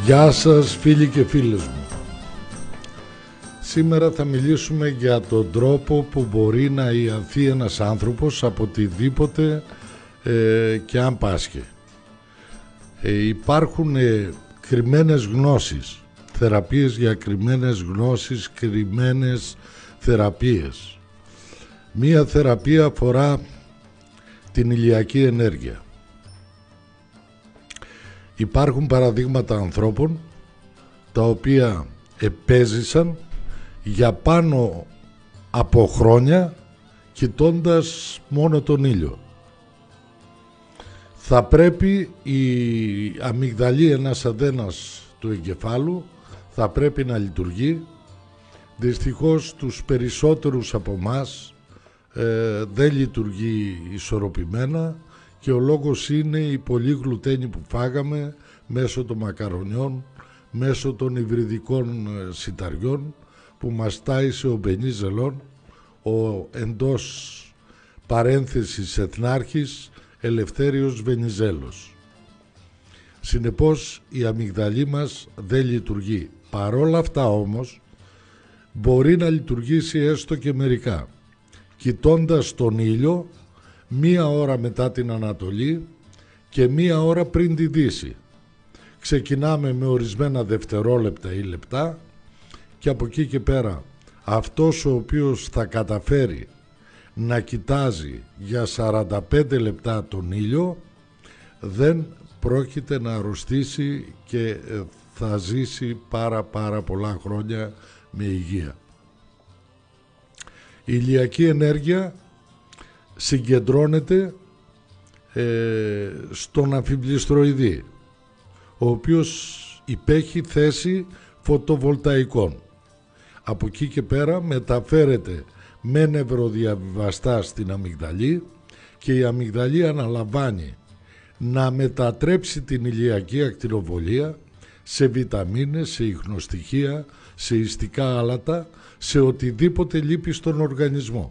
Γεια σας φίλοι και φίλες μου. Σήμερα θα μιλήσουμε για τον τρόπο που μπορεί να ιαθεί ένας άνθρωπος από οτιδήποτε και αν πάσχει. Υπάρχουν κρυμμένες γνώσεις, θεραπείες για κρυμμένες γνώσεις, κρυμμένες θεραπείες. Μία θεραπεία αφορά την ηλιακή ενέργεια. Υπάρχουν παραδείγματα ανθρώπων τα οποία επέζησαν για πάνω από χρόνια κοιτώντας μόνο τον ήλιο. Θα πρέπει η αμυγδαλή, ένας αδένας του εγκεφάλου, θα πρέπει να λειτουργεί. Δυστυχώς τους περισσότερους από εμάς δεν λειτουργεί ισορροπημένα και ο λόγος είναι η πολλή γλουτένη που φάγαμε μέσω των μακαρονιών, μέσω των υβριδικών σιταριών που μας τάισε ο Μπενίζελον, ο εντός παρένθεσης εθνάρχης Ελευθέριος Βενιζέλος. Συνεπώς η αμυγδαλή μας δεν λειτουργεί. Παρόλα αυτά όμως μπορεί να λειτουργήσει έστω και μερικά. Κοιτώντας τον ήλιο μία ώρα μετά την Ανατολή και μία ώρα πριν τη Δύση. Ξεκινάμε με ορισμένα δευτερόλεπτα ή λεπτά και από εκεί και πέρα αυτός ο οποίος θα καταφέρει να κοιτάζει για 45 λεπτά τον ήλιο δεν πρόκειται να αρρωστήσει και θα ζήσει πάρα πολλά χρόνια με υγεία. Η ηλιακή ενέργεια συγκεντρώνεται στον αμφιμπληστροειδή, ο οποίος υπέχει θέση φωτοβολταϊκών. Από εκεί και πέρα μεταφέρεται με νευροδιαβιβαστά στην αμυγδαλή και η αμυγδαλή αναλαμβάνει να μετατρέψει την ηλιακή ακτινοβολία σε βιταμίνες, σε ιχνοστοιχεία, σε ιστικά άλατα, σε οτιδήποτε λείπει στον οργανισμό.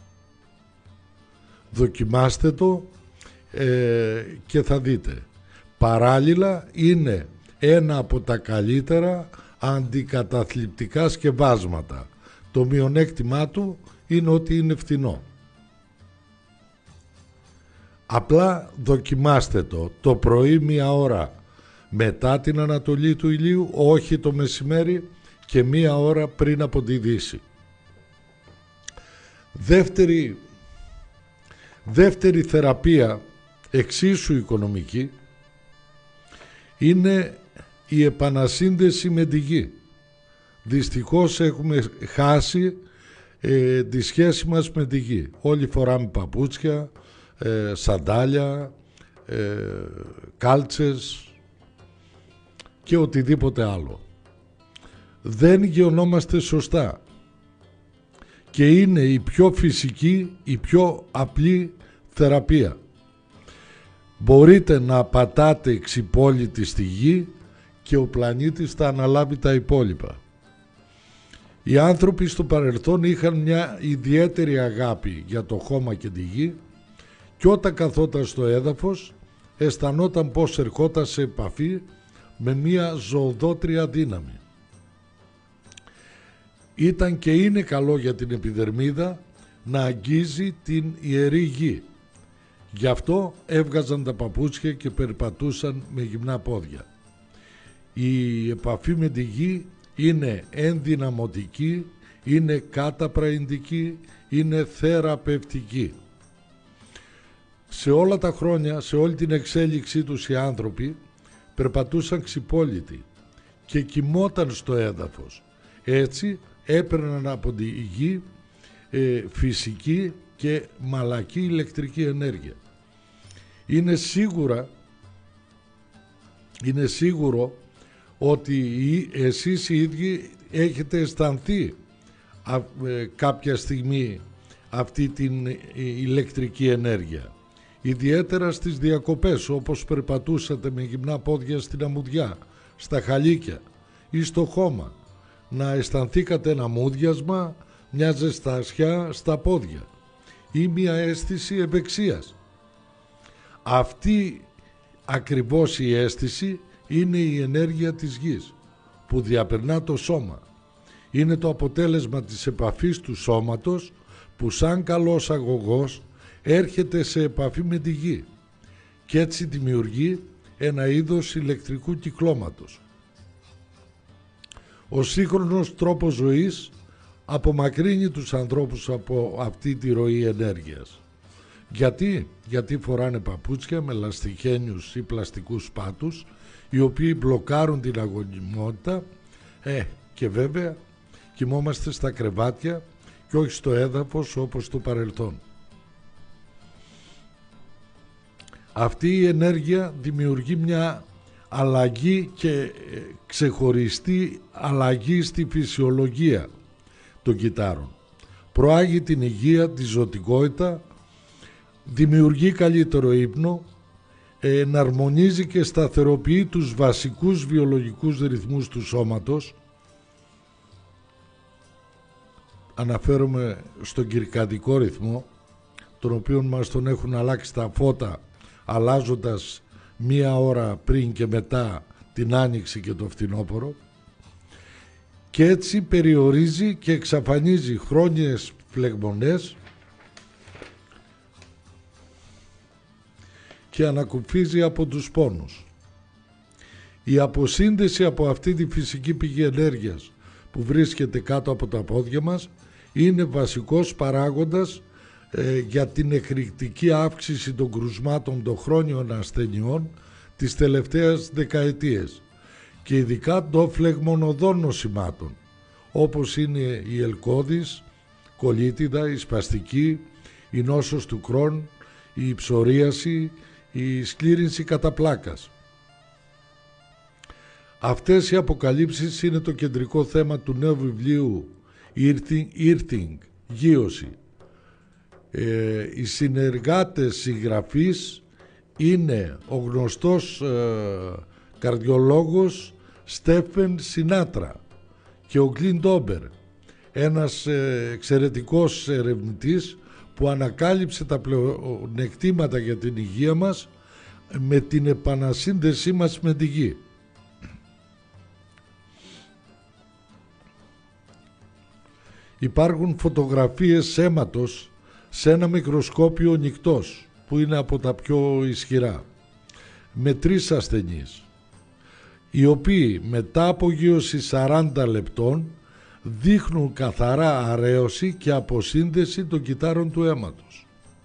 Δοκιμάστε το και θα δείτε. Παράλληλα είναι ένα από τα καλύτερα αντικαταθλιπτικά σκευάσματα. Το μειονέκτημά του είναι ότι είναι φθηνό. Απλά δοκιμάστε το πρωί μία ώρα μετά την ανατολή του ηλίου, όχι το μεσημέρι, και μία ώρα πριν από τη δύση. Δεύτερη θεραπεία, εξίσου οικονομική, είναι η επανασύνδεση με τη γη. Δυστυχώς έχουμε χάσει τη σχέση μας με τη γη. Όλοι φοράμε παπούτσια, σαντάλια, κάλτσες και οτιδήποτε άλλο. Δεν γεωνόμαστε σωστά και είναι η πιο φυσική, η πιο απλή θεραπεία. Μπορείτε να πατάτε ξυπόλυτη στη γη και ο πλανήτης θα αναλάβει τα υπόλοιπα. Οι άνθρωποι στο παρελθόν είχαν μια ιδιαίτερη αγάπη για το χώμα και τη γη και όταν καθόταν στο έδαφος αισθανόταν πως ερχόταν σε επαφή με μια ζωοδότρια δύναμη. Ήταν και είναι καλό για την επιδερμίδα να αγγίζει την ιερή γη. Γι' αυτό έβγαζαν τα παπούτσια και περπατούσαν με γυμνά πόδια. Η επαφή με τη γη είναι ενδυναμωτική, είναι καταπραϊντική, είναι θεραπευτική. Σε όλα τα χρόνια, σε όλη την εξέλιξή τους οι άνθρωποι περπατούσαν ξυπόλυτοι και κοιμόταν στο έδαφος. Έτσι έπαιρναν από τη γη φυσική και μαλακή ηλεκτρική ενέργεια. Είναι σίγουρο ότι εσείς οι ίδιοι έχετε αισθανθεί κάποια στιγμή αυτή την ηλεκτρική ενέργεια. Ιδιαίτερα στις διακοπές, όπως περπατούσατε με γυμνά πόδια στην αμμουδιά, στα χαλίκια ή στο χώμα, να αισθανθήκατε ένα μούδιασμα, μια ζεστασιά στα πόδια ή μια αίσθηση ευεξίας. Αυτή ακριβώς η αίσθηση είναι η ενέργεια της γης που διαπερνά το σώμα. Είναι το αποτέλεσμα της επαφής του σώματος που σαν καλός αγωγός έρχεται σε επαφή με τη γη και έτσι δημιουργεί ένα είδος ηλεκτρικού κυκλώματος. Ο σύγχρονος τρόπος ζωής απομακρύνει τους ανθρώπους από αυτή τη ροή ενέργειας. Γιατί φοράνε παπούτσια με λαστιχένιους ή πλαστικούς πάτους οι οποίοι μπλοκάρουν την αγωνιμότητα και βέβαια κοιμόμαστε στα κρεβάτια και όχι στο έδαφος όπως το παρελθόν. Αυτή η ενέργεια δημιουργεί μια αλλαγή και ξεχωριστή αλλαγή στη φυσιολογία των κυτάρων. Προάγει την υγεία, τη ζωτικότητα, δημιουργεί καλύτερο ύπνο, εναρμονίζει και σταθεροποιεί τους βασικούς βιολογικούς ρυθμούς του σώματος. Αναφέρομαι στον κυρκαντικό ρυθμό, τον οποίο μας τον έχουν αλλάξει τα φώτα, αλλάζοντας μία ώρα πριν και μετά την άνοιξη και το φθινόπωρο, και έτσι περιορίζει και εξαφανίζει χρόνιες φλεγμονές και ανακουφίζει από τους πόνους. Η αποσύνδεση από αυτή τη φυσική πηγή ενέργειας που βρίσκεται κάτω από τα πόδια μας είναι βασικός παράγοντας για την εκρηκτική αύξηση των κρουσμάτων των χρόνιων ασθενειών τις τελευταίες δεκαετίες και ειδικά των φλεγμονωδών νοσημάτων όπως είναι η ελκώδης, κολίτιδα, η σπαστική, η νόσος του Κρόν, η ψωρίαση, η σκλήρυνση κατά πλάκας. Αυτές οι αποκαλύψεις είναι το κεντρικό θέμα του νέου βιβλίου Earthing, γείωση. Οι συνεργάτες συγγραφής είναι ο γνωστός καρδιολόγος Στέφεν Σινάτρα και ο Κλίντ Όμπερ, ένας εξαιρετικός ερευνητής που ανακάλυψε τα πλεονεκτήματα για την υγεία μας με την επανασύνδεσή μας με τη γη. Υπάρχουν φωτογραφίες αίματος σε ένα μικροσκόπιο νυκτός που είναι από τα πιο ισχυρά με 3 ασθενείς οι οποίοι μετά από γείωση 40 λεπτών δείχνουν καθαρά αρέωση και αποσύνδεση των κυτάρων του αίματος.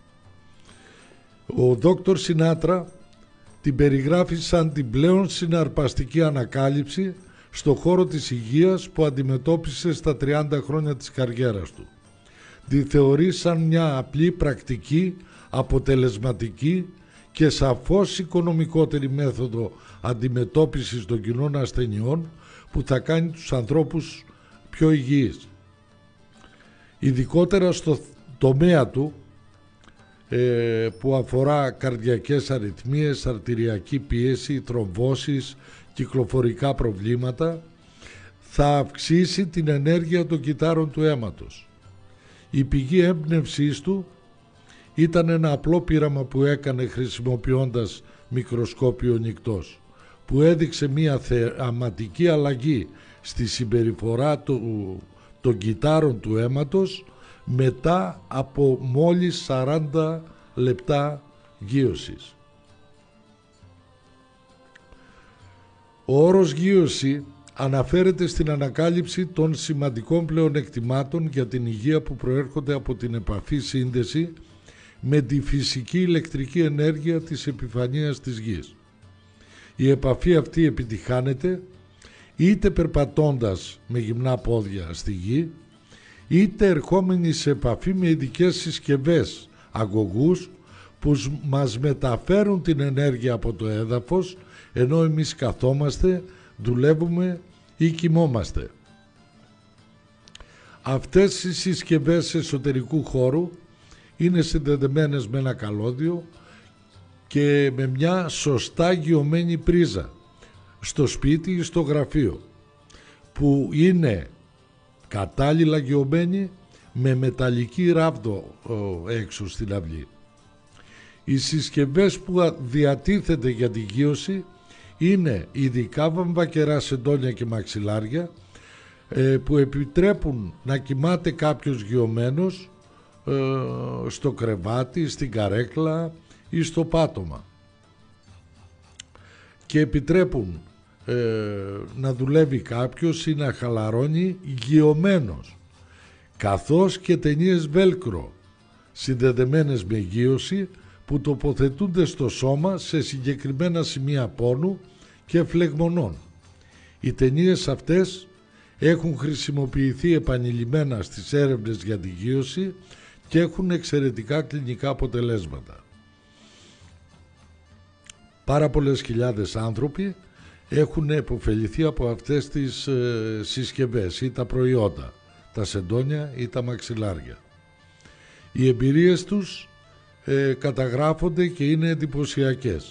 Ο Δόκτωρ Σινάτρα την περιγράφει σαν την πλέον συναρπαστική ανακάλυψη στο χώρο της υγείας που αντιμετώπισε στα 30 χρόνια της καριέρας του. Τη θεωρεί σαν μια απλή, πρακτική, αποτελεσματική και σαφώς οικονομικότερη μέθοδο αντιμετώπισης των κοινών ασθενειών που θα κάνει τους ανθρώπους πιο υγιείς. Ειδικότερα στο τομέα του που αφορά καρδιακές αρρυθμίες, αρτηριακή πίεση, θρομβώσεις, κυκλοφορικά προβλήματα, θα αυξήσει την ενέργεια των κυτάρων του αίματος. Η πηγή έμπνευσής του ήταν ένα απλό πείραμα που έκανε χρησιμοποιώντας μικροσκόπιο νυκτός, που έδειξε μια θεαματική αλλαγή στη συμπεριφορά των κυτάρων του αίματος μετά από μόλις 40 λεπτά γείωσης. Ο όρος γείωση αναφέρεται στην ανακάλυψη των σημαντικών πλεονεκτημάτων για την υγεία που προέρχονται από την επαφή σύνδεση με τη φυσική ηλεκτρική ενέργεια της επιφανείας της γης. Η επαφή αυτή επιτυχάνεται είτε περπατώντας με γυμνά πόδια στη γη, είτε ερχόμενοι σε επαφή με ειδικές συσκευές, αγωγούς, που μας μεταφέρουν την ενέργεια από το έδαφος, ενώ εμείς καθόμαστε, δουλεύουμε ή κοιμόμαστε. Αυτές οι συσκευές εσωτερικού χώρου είναι συνδεδεμένες με ένα καλώδιο και με μια σωστά γειωμένη πρίζα στο σπίτι ή στο γραφείο, που είναι κατάλληλα γειωμένη με μεταλλική ράβδο έξω στην αυλή. Οι συσκευές που διατίθεται για τη γείωση είναι ειδικά βαμβακερά σεντόνια και μαξιλάρια που επιτρέπουν να κοιμάται κάποιος γιωμένος στο κρεβάτι, στην καρέκλα ή στο πάτωμα, και επιτρέπουν να δουλεύει κάποιος ή να χαλαρώνει γιωμένος, καθώς και ταινίες βέλκρο συνδεδεμένες με γείωση που τοποθετούνται στο σώμα σε συγκεκριμένα σημεία πόνου και φλεγμονών. Οι ταινίες αυτές έχουν χρησιμοποιηθεί επανειλημμένα στις έρευνες για τη γείωση και έχουν εξαιρετικά κλινικά αποτελέσματα. Πάρα πολλές χιλιάδες άνθρωποι έχουν επωφεληθεί από αυτές τις συσκευές ή τα προϊόντα, τα σεντόνια ή τα μαξιλάρια. Οι εμπειρίες τους καταγράφονται και είναι εντυπωσιακές.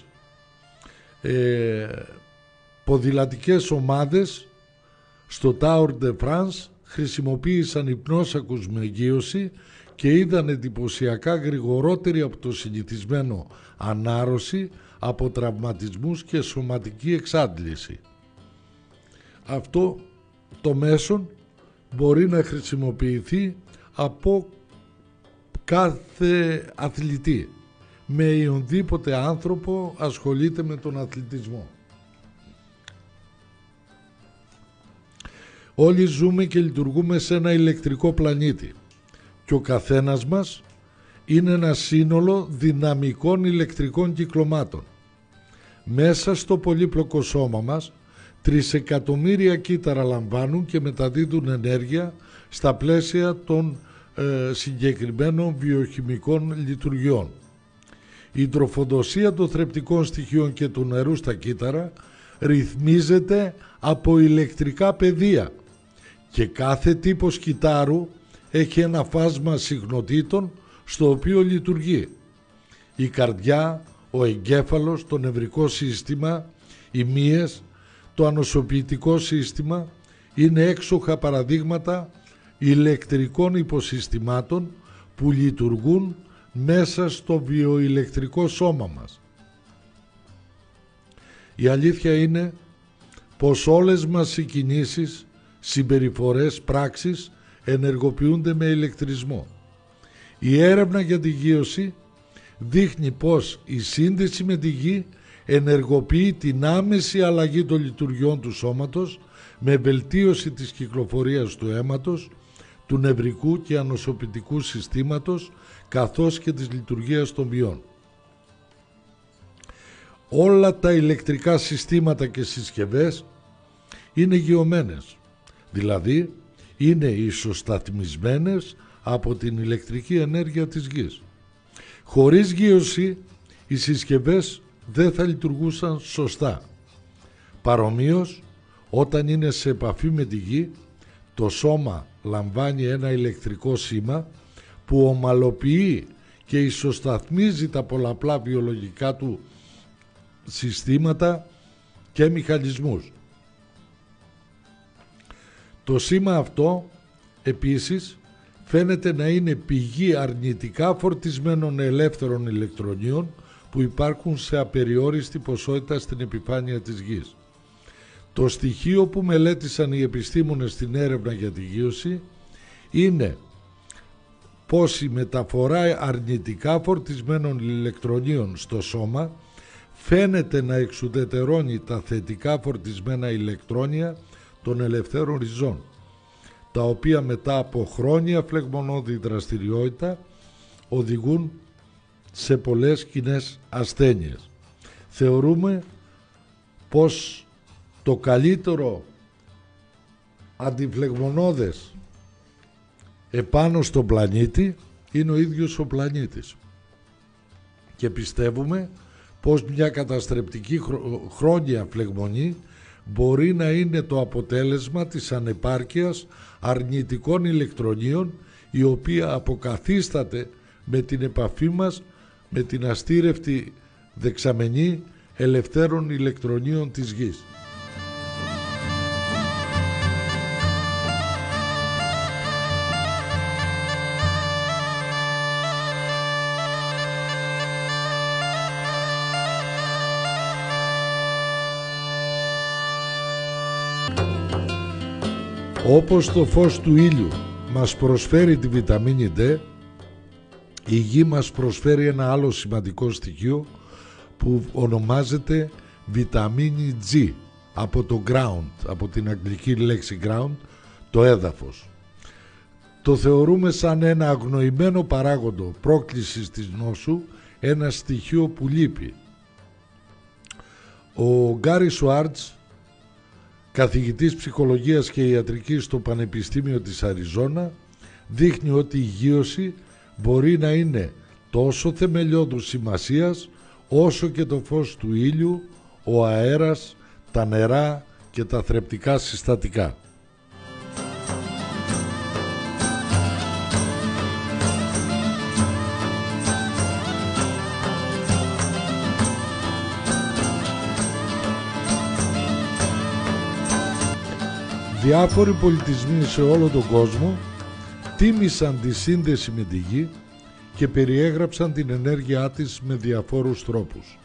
Ποδηλατικές ομάδες στο Tour de France χρησιμοποίησαν υπνόσακους με γείωση και είδαν εντυπωσιακά γρηγορότερη από το συνηθισμένο ανάρρωση από τραυματισμούς και σωματική εξάντληση. Αυτό το μέσον μπορεί να χρησιμοποιηθεί από κάθε αθλητή, με οποιονδήποτε άνθρωπο ασχολείται με τον αθλητισμό. Όλοι ζούμε και λειτουργούμε σε ένα ηλεκτρικό πλανήτη και ο καθένας μας είναι ένα σύνολο δυναμικών ηλεκτρικών κυκλωμάτων. Μέσα στο πολύπλοκο σώμα μας 3 εκατομμύρια κύτταρα λαμβάνουν και μεταδίδουν ενέργεια στα πλαίσια των συγκεκριμένων βιοχημικών λειτουργιών. Η τροφοδοσία των θρεπτικών στοιχείων και του νερού στα κύτταρα ρυθμίζεται από ηλεκτρικά πεδία και κάθε τύπος κυτάρου έχει ένα φάσμα συχνοτήτων στο οποίο λειτουργεί. Η καρδιά, ο εγκέφαλος, το νευρικό σύστημα, οι μύες, το ανοσοποιητικό σύστημα είναι έξοχα παραδείγματα ηλεκτρικών υποσυστημάτων που λειτουργούν μέσα στο βιοηλεκτρικό σώμα μας. Η αλήθεια είναι πως όλες μας οι κινήσεις, συμπεριφορές, πράξεις ενεργοποιούνται με ηλεκτρισμό. Η έρευνα για τη γείωση δείχνει πως η σύνδεση με τη γη ενεργοποιεί την άμεση αλλαγή των λειτουργιών του σώματος με βελτίωση της κυκλοφορίας του αίματος, του νευρικού και ανοσοποιητικού συστήματος καθώς και της λειτουργίας των μυών. Όλα τα ηλεκτρικά συστήματα και συσκευές είναι γειωμένες, δηλαδή είναι ισοσταθμισμένες από την ηλεκτρική ενέργεια της γης. Χωρίς γείωση οι συσκευές δεν θα λειτουργούσαν σωστά. Παρομοίως, όταν είναι σε επαφή με τη γη, το σώμα λαμβάνει ένα ηλεκτρικό σήμα που ομαλοποιεί και ισοσταθμίζει τα πολλαπλά βιολογικά του συστήματα και μηχανισμούς. Το σήμα αυτό επίσης φαίνεται να είναι πηγή αρνητικά φορτισμένων ελεύθερων ηλεκτρονίων που υπάρχουν σε απεριόριστη ποσότητα στην επιφάνεια της γης. Το στοιχείο που μελέτησαν οι επιστήμονες στην έρευνα για τη γείωση είναι πως η μεταφορά αρνητικά φορτισμένων ηλεκτρονίων στο σώμα φαίνεται να εξουδετερώνει τα θετικά φορτισμένα ηλεκτρόνια των ελευθέρων ριζών, τα οποία μετά από χρόνια φλεγμονώδη δραστηριότητα οδηγούν σε πολλές κοινές ασθένειες. Θεωρούμε πως το καλύτερο αντιφλεγμονώδες επάνω στον πλανήτη είναι ο ίδιος ο πλανήτης και πιστεύουμε πως μια καταστρεπτική χρόνια φλεγμονή μπορεί να είναι το αποτέλεσμα της ανεπάρκειας αρνητικών ηλεκτρονίων, η οποία αποκαθίσταται με την επαφή μας με την αστήρευτη δεξαμενή ελευθέρων ηλεκτρονίων της γης. Όπως το φως του ήλιου μας προσφέρει τη βιταμίνη D, η γη μας προσφέρει ένα άλλο σημαντικό στοιχείο που ονομάζεται βιταμίνη G, από το ground, από την αγγλική λέξη ground, το έδαφος. Το θεωρούμε σαν ένα αγνοημένο παράγοντο πρόκλησης της νόσου, ένα στοιχείο που λείπει. Ο Γκάρι Σουάρτς, καθηγητής ψυχολογίας και ιατρικής στο Πανεπιστήμιο της Αριζόνα, δείχνει ότι η υγείωση μπορεί να είναι τόσο θεμελιώδους σημασίας όσο και το φως του ήλιου, ο αέρας, τα νερά και τα θρεπτικά συστατικά. Διάφοροι πολιτισμοί σε όλο τον κόσμο τίμησαν τη σύνδεση με τη γη και περιέγραψαν την ενέργειά της με διαφόρους τρόπους.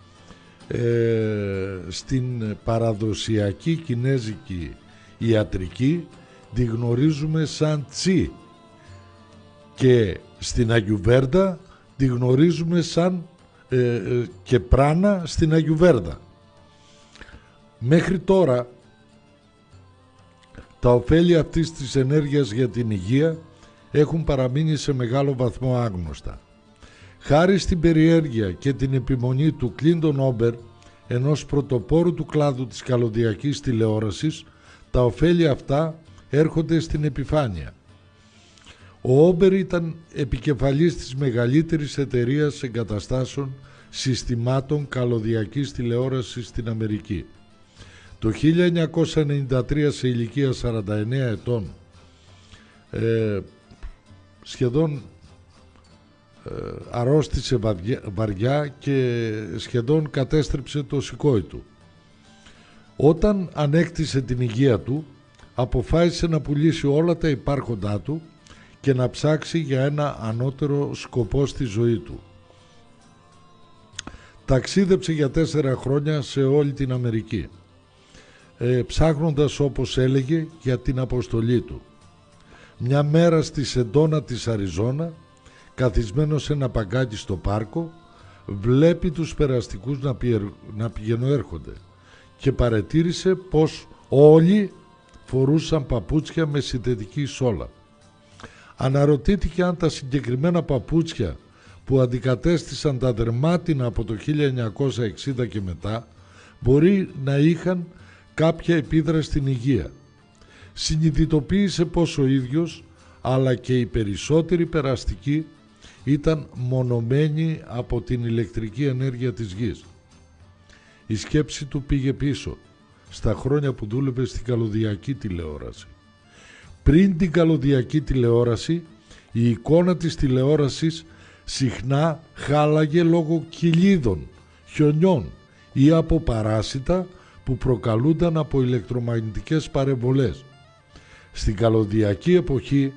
Στην παραδοσιακή κινέζικη ιατρική τη γνωρίζουμε σαν τσι και στην Αγιουβέρντα τη γνωρίζουμε σαν και πράνα στην Αγιουβέρντα. Μέχρι τώρα τα ωφέλη αυτής της ενέργειας για την υγεία έχουν παραμείνει σε μεγάλο βαθμό άγνωστα. Χάρη στην περιέργεια και την επιμονή του Κλίντον Όμπερ, ενός πρωτοπόρου του κλάδου της καλωδιακής τηλεόρασης, τα ωφέλη αυτά έρχονται στην επιφάνεια. Ο Όμπερ ήταν επικεφαλής της μεγαλύτερης εταιρείας εγκαταστάσεων συστημάτων καλωδιακής τηλεόρασης στην Αμερική. Το 1993, σε ηλικία 49 ετών, σχεδόν αρρώστησε βαριά και σχεδόν κατέστρεψε το σηκώι του. Όταν ανέκτησε την υγεία του, αποφάσισε να πουλήσει όλα τα υπάρχοντά του και να ψάξει για ένα ανώτερο σκοπό στη ζωή του. Ταξίδεψε για 4 χρόνια σε όλη την Αμερική, ψάχνοντας, όπως έλεγε, για την αποστολή του. Μια μέρα στη Σεντόνα της Αριζόνα, καθισμένος σε ένα παγκάκι στο πάρκο, βλέπει τους περαστικούς να πηγαινοέρχονται και παρατήρησε πως όλοι φορούσαν παπούτσια με συνθετική σόλα. Αναρωτήθηκε αν τα συγκεκριμένα παπούτσια που αντικατέστησαν τα δερμάτινα από το 1960 και μετά μπορεί να είχαν κάποια επίδραση στην υγεία. Συνειδητοποίησε πως ο ίδιος αλλά και οι περισσότεροι περαστικοί ήταν μονωμένοι από την ηλεκτρική ενέργεια της γης. Η σκέψη του πήγε πίσω στα χρόνια που δούλευε στην καλωδιακή τηλεόραση. Πριν την καλωδιακή τηλεόραση, η εικόνα της τηλεόρασης συχνά χάλαγε λόγω κοιλίδων, χιονιών ή από παράσιτα που προκαλούνταν από ηλεκτρομαγνητικές παρεμβολές. Στην καλωδιακή εποχή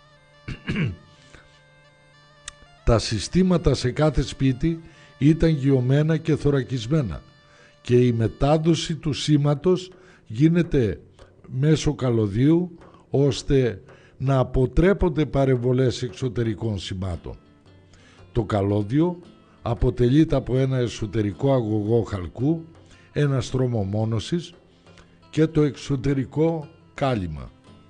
τα συστήματα σε κάθε σπίτι ήταν γιωμένα και θωρακισμένα και η μετάδοση του σήματος γίνεται μέσω καλωδίου ώστε να αποτρέπονται παρεμβολές εξωτερικών σημάτων. Το καλώδιο αποτελείται από ένα εσωτερικό αγωγό χαλκού, ένα στρώμο μόνωσης και το εξωτερικό κάλυμα.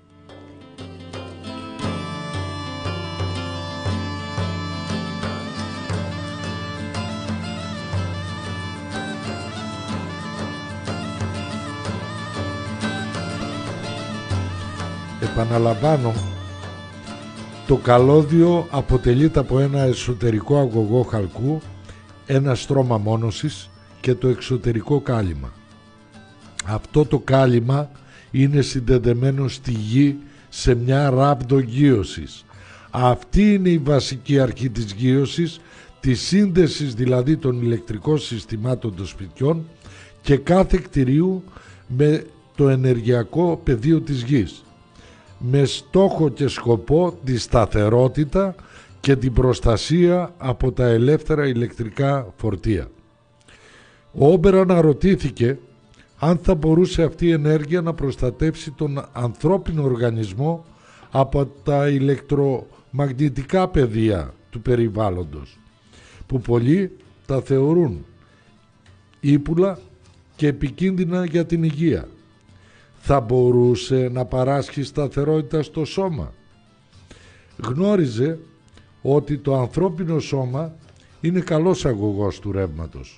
Επαναλαμβάνω, το καλώδιο αποτελείται από ένα εσωτερικό αγωγό χαλκού, ένα στρώμα μόνωσης και το εξωτερικό κάλυμα. Αυτό το κάλυμα είναι συνδεδεμένο στη γη σε μια ράβδο γείωσης. Αυτή είναι η βασική αρχή της γείωσης, της σύνδεσης δηλαδή των ηλεκτρικών συστημάτων των σπιτιών και κάθε κτηρίου με το ενεργειακό πεδίο της γης, με στόχο και σκοπό τη σταθερότητα και την προστασία από τα ελεύθερα ηλεκτρικά φορτία. Ο Όμπερ αναρωτήθηκε αν θα μπορούσε αυτή η ενέργεια να προστατεύσει τον ανθρώπινο οργανισμό από τα ηλεκτρομαγνητικά πεδία του περιβάλλοντος, που πολλοί τα θεωρούν ύπουλα και επικίνδυνα για την υγεία. Θα μπορούσε να παράσχει σταθερότητα στο σώμα. Γνώριζε ότι το ανθρώπινο σώμα είναι καλός αγωγός του ρεύματος.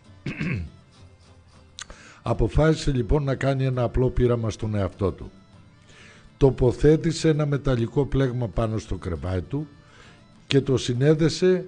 Αποφάσισε λοιπόν να κάνει ένα απλό πείραμα στον εαυτό του. Τοποθέτησε ένα μεταλλικό πλέγμα πάνω στο κρεβάτι του και το συνέδεσε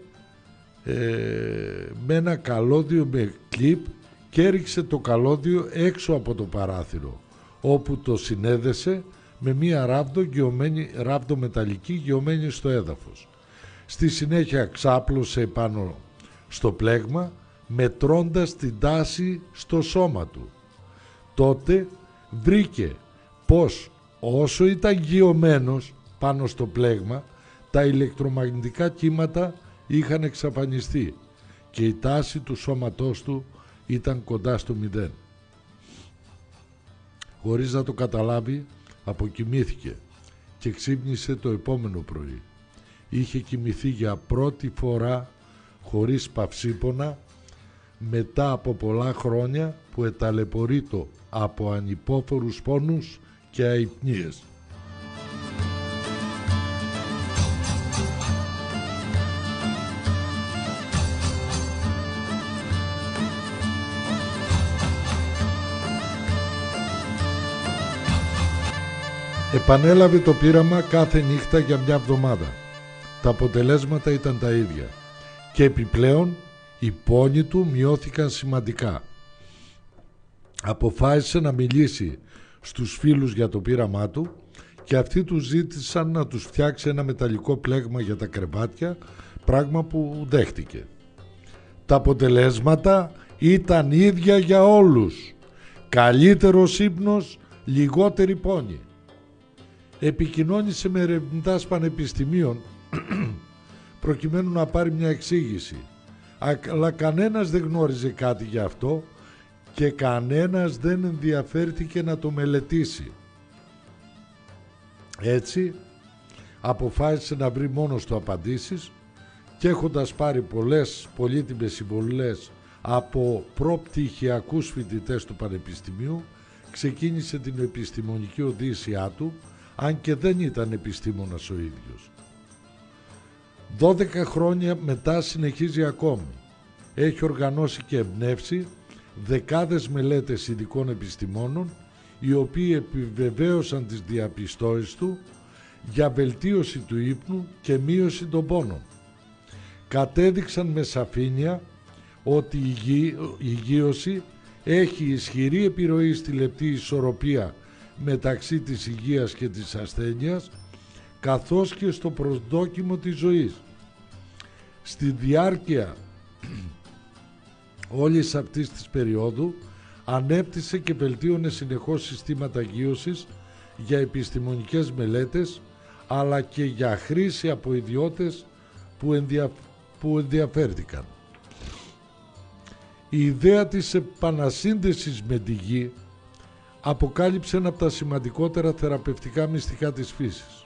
με ένα καλώδιο με κλιπ και έριξε το καλώδιο έξω από το παράθυρο, όπου το συνέδεσε με μία ράβδο μεταλλική γεωμένη στο έδαφος. Στη συνέχεια ξάπλωσε πάνω στο πλέγμα, μετρώντας την τάση στο σώμα του. Τότε βρήκε πως όσο ήταν γειωμένος πάνω στο πλέγμα, τα ηλεκτρομαγνητικά κύματα είχαν εξαφανιστεί και η τάση του σώματός του ήταν κοντά στο 0. Χωρίς να το καταλάβει, αποκοιμήθηκε και ξύπνησε το επόμενο πρωί. Είχε κοιμηθεί για πρώτη φορά χωρίς παυσίπονα μετά από πολλά χρόνια που εταλαιπωρείτο από ανυπόφορους πόνους και αϊπνίες. Επανέλαβε το πείραμα κάθε νύχτα για μια εβδομάδα. Τα αποτελέσματα ήταν τα ίδια και επιπλέον οι πόνοι του μειώθηκαν σημαντικά. Αποφάσισε να μιλήσει στους φίλους για το πείραμά του και αυτοί του ζήτησαν να τους φτιάξει ένα μεταλλικό πλέγμα για τα κρεβάτια, πράγμα που δέχτηκε. Τα αποτελέσματα ήταν ίδια για όλους. Καλύτερος ύπνος, λιγότερη πόνη. Επικοινώνησε με ερευνητάς πανεπιστημίων προκειμένου να πάρει μια εξήγηση, αλλά κανένας δεν γνώριζε κάτι για αυτό και κανένας δεν ενδιαφέρθηκε να το μελετήσει. Έτσι αποφάσισε να βρει μόνος του απαντήσεις και έχοντας πάρει πολλές πολύτιμες συμβουλές από προπτυχιακούς φοιτητές του Πανεπιστημίου, ξεκίνησε την επιστημονική οδύσσειά του, αν και δεν ήταν επιστήμονας ο ίδιος. 12 χρόνια μετά συνεχίζει ακόμη. Έχει οργανώσει και εμπνεύσει δεκάδες μελέτες ειδικών επιστημόνων, οι οποίοι επιβεβαίωσαν τις διαπιστώσεις του για βελτίωση του ύπνου και μείωση των πόνων. Κατέδειξαν με σαφήνεια ότι η γείωση έχει ισχυρή επιρροή στη λεπτή ισορροπία μεταξύ της υγείας και της ασθένειας, καθώς και στο προσδόκιμο της ζωής. Στη διάρκεια όλης αυτής της περίοδου ανέπτυσε και βελτίωνε συνεχώς συστήματα γείωσης για επιστημονικές μελέτες, αλλά και για χρήση από ιδιώτες που ενδιαφέρθηκαν. Η ιδέα της επανασύνδεσης με τη γη αποκάλυψε ένα από τα σημαντικότερα θεραπευτικά μυστικά της φύσης.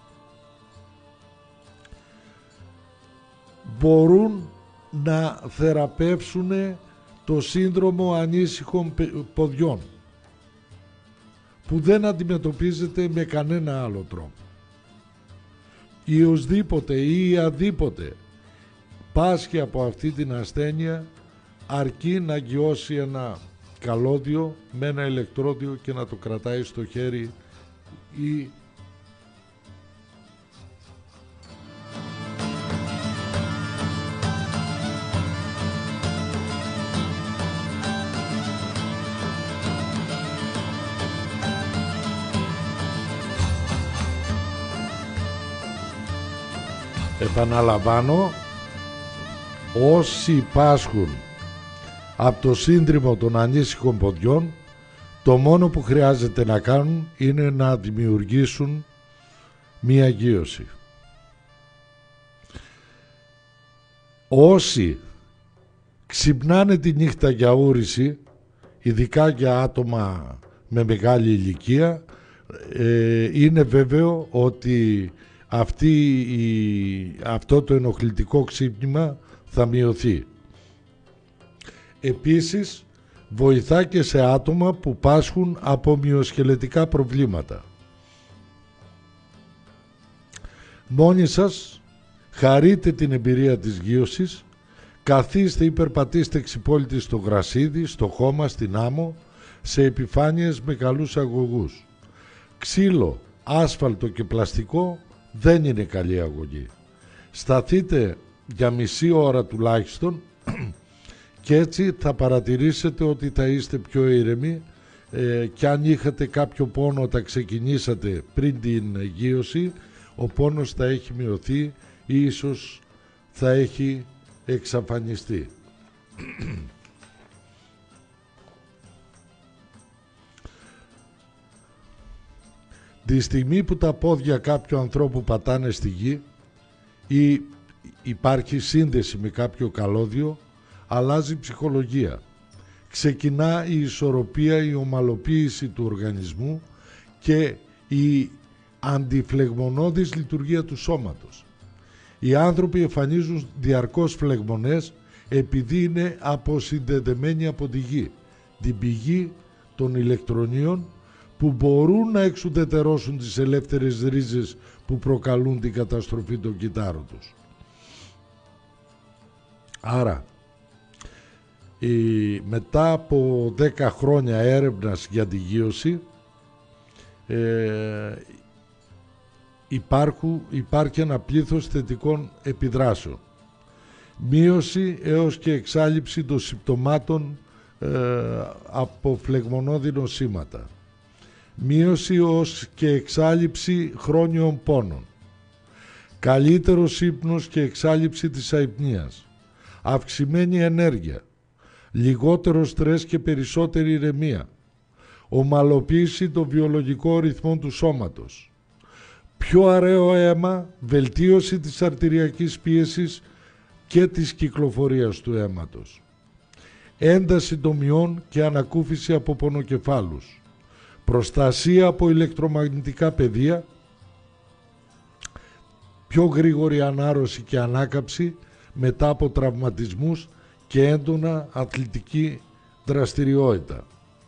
Μπορούν να θεραπεύσουν το σύνδρομο ανήσυχων ποδιών, που δεν αντιμετωπίζεται με κανένα άλλο τρόπο. Ή οσδήποτε ή αδίποτε πάσχει από αυτή την ασθένεια, αρκεί να αγγιώσει ένα καλώδιο με ένα ηλεκτρόδιο και να το κρατάει στο χέρι ή επαναλαμβάνω, όσοι πάσχουν από το σύνδρομο των ανήσυχων ποδιών, το μόνο που χρειάζεται να κάνουν είναι να δημιουργήσουν μία γείωση. Όσοι ξυπνάνε τη νύχτα για ούρηση, ειδικά για άτομα με μεγάλη ηλικία, είναι βέβαιο ότι αυτό το ενοχλητικό ξύπνημα θα μειωθεί. Επίσης, βοηθά και σε άτομα που πάσχουν από μυοσκελετικά προβλήματα. Μόνοι σας χαρείτε την εμπειρία της γείωσης, καθίστε ή περπατήστε ξυπόλυτοι στο γρασίδι, στο χώμα, στην άμμο, σε επιφάνειες με καλούς αγωγούς. Ξύλο, άσφαλτο και πλαστικό δεν είναι καλή αγωγή. Σταθείτε για μισή ώρα τουλάχιστον και έτσι θα παρατηρήσετε ότι θα είστε πιο ήρεμοι και αν είχατε κάποιο πόνο όταν ξεκινήσατε πριν την γείωση, ο πόνος θα έχει μειωθεί ή ίσως θα έχει εξαφανιστεί. Τη στιγμή που τα πόδια κάποιου ανθρώπου πατάνε στη γη ή υπάρχει σύνδεση με κάποιο καλώδιο, αλλάζει η ψυχολογία. Ξεκινά η ισορροπία, η ομαλοποίηση του οργανισμού και η αντιφλεγμονώδης λειτουργία του σώματος. Οι άνθρωποι εμφανίζουν διαρκώς φλεγμονές επειδή είναι αποσυνδεδεμένοι από τη γη, την πηγή των ηλεκτρονίων που μπορούν να εξουδετερώσουν τις ελεύθερες ρίζες που προκαλούν την καταστροφή των κυττάρων τους. Άρα, μετά από 10 χρόνια έρευνας για τη γείωση, υπάρχει ένα πλήθος θετικών επιδράσεων. Μείωση έως και εξάλειψη των συμπτωμάτων από φλεγμονώδη νοσήματα. Μείωση ως και εξάλειψη χρόνιων πόνων. Καλύτερος ύπνος και εξάλειψη της αϊπνίας. Αυξημένη ενέργεια. Λιγότερο στρες και περισσότερη ηρεμία. Ομαλοποίηση των βιολογικών ρυθμών του σώματος. Πιο αραίο αίμα, βελτίωση της αρτηριακής πίεσης και της κυκλοφορίας του αίματος. Ένταση των μειών και ανακούφιση από πονοκεφάλους. Προστασία από ηλεκτρομαγνητικά πεδία, πιο γρήγορη ανάρρωση και ανάκαμψη μετά από τραυματισμούς και έντονα αθλητική δραστηριότητα.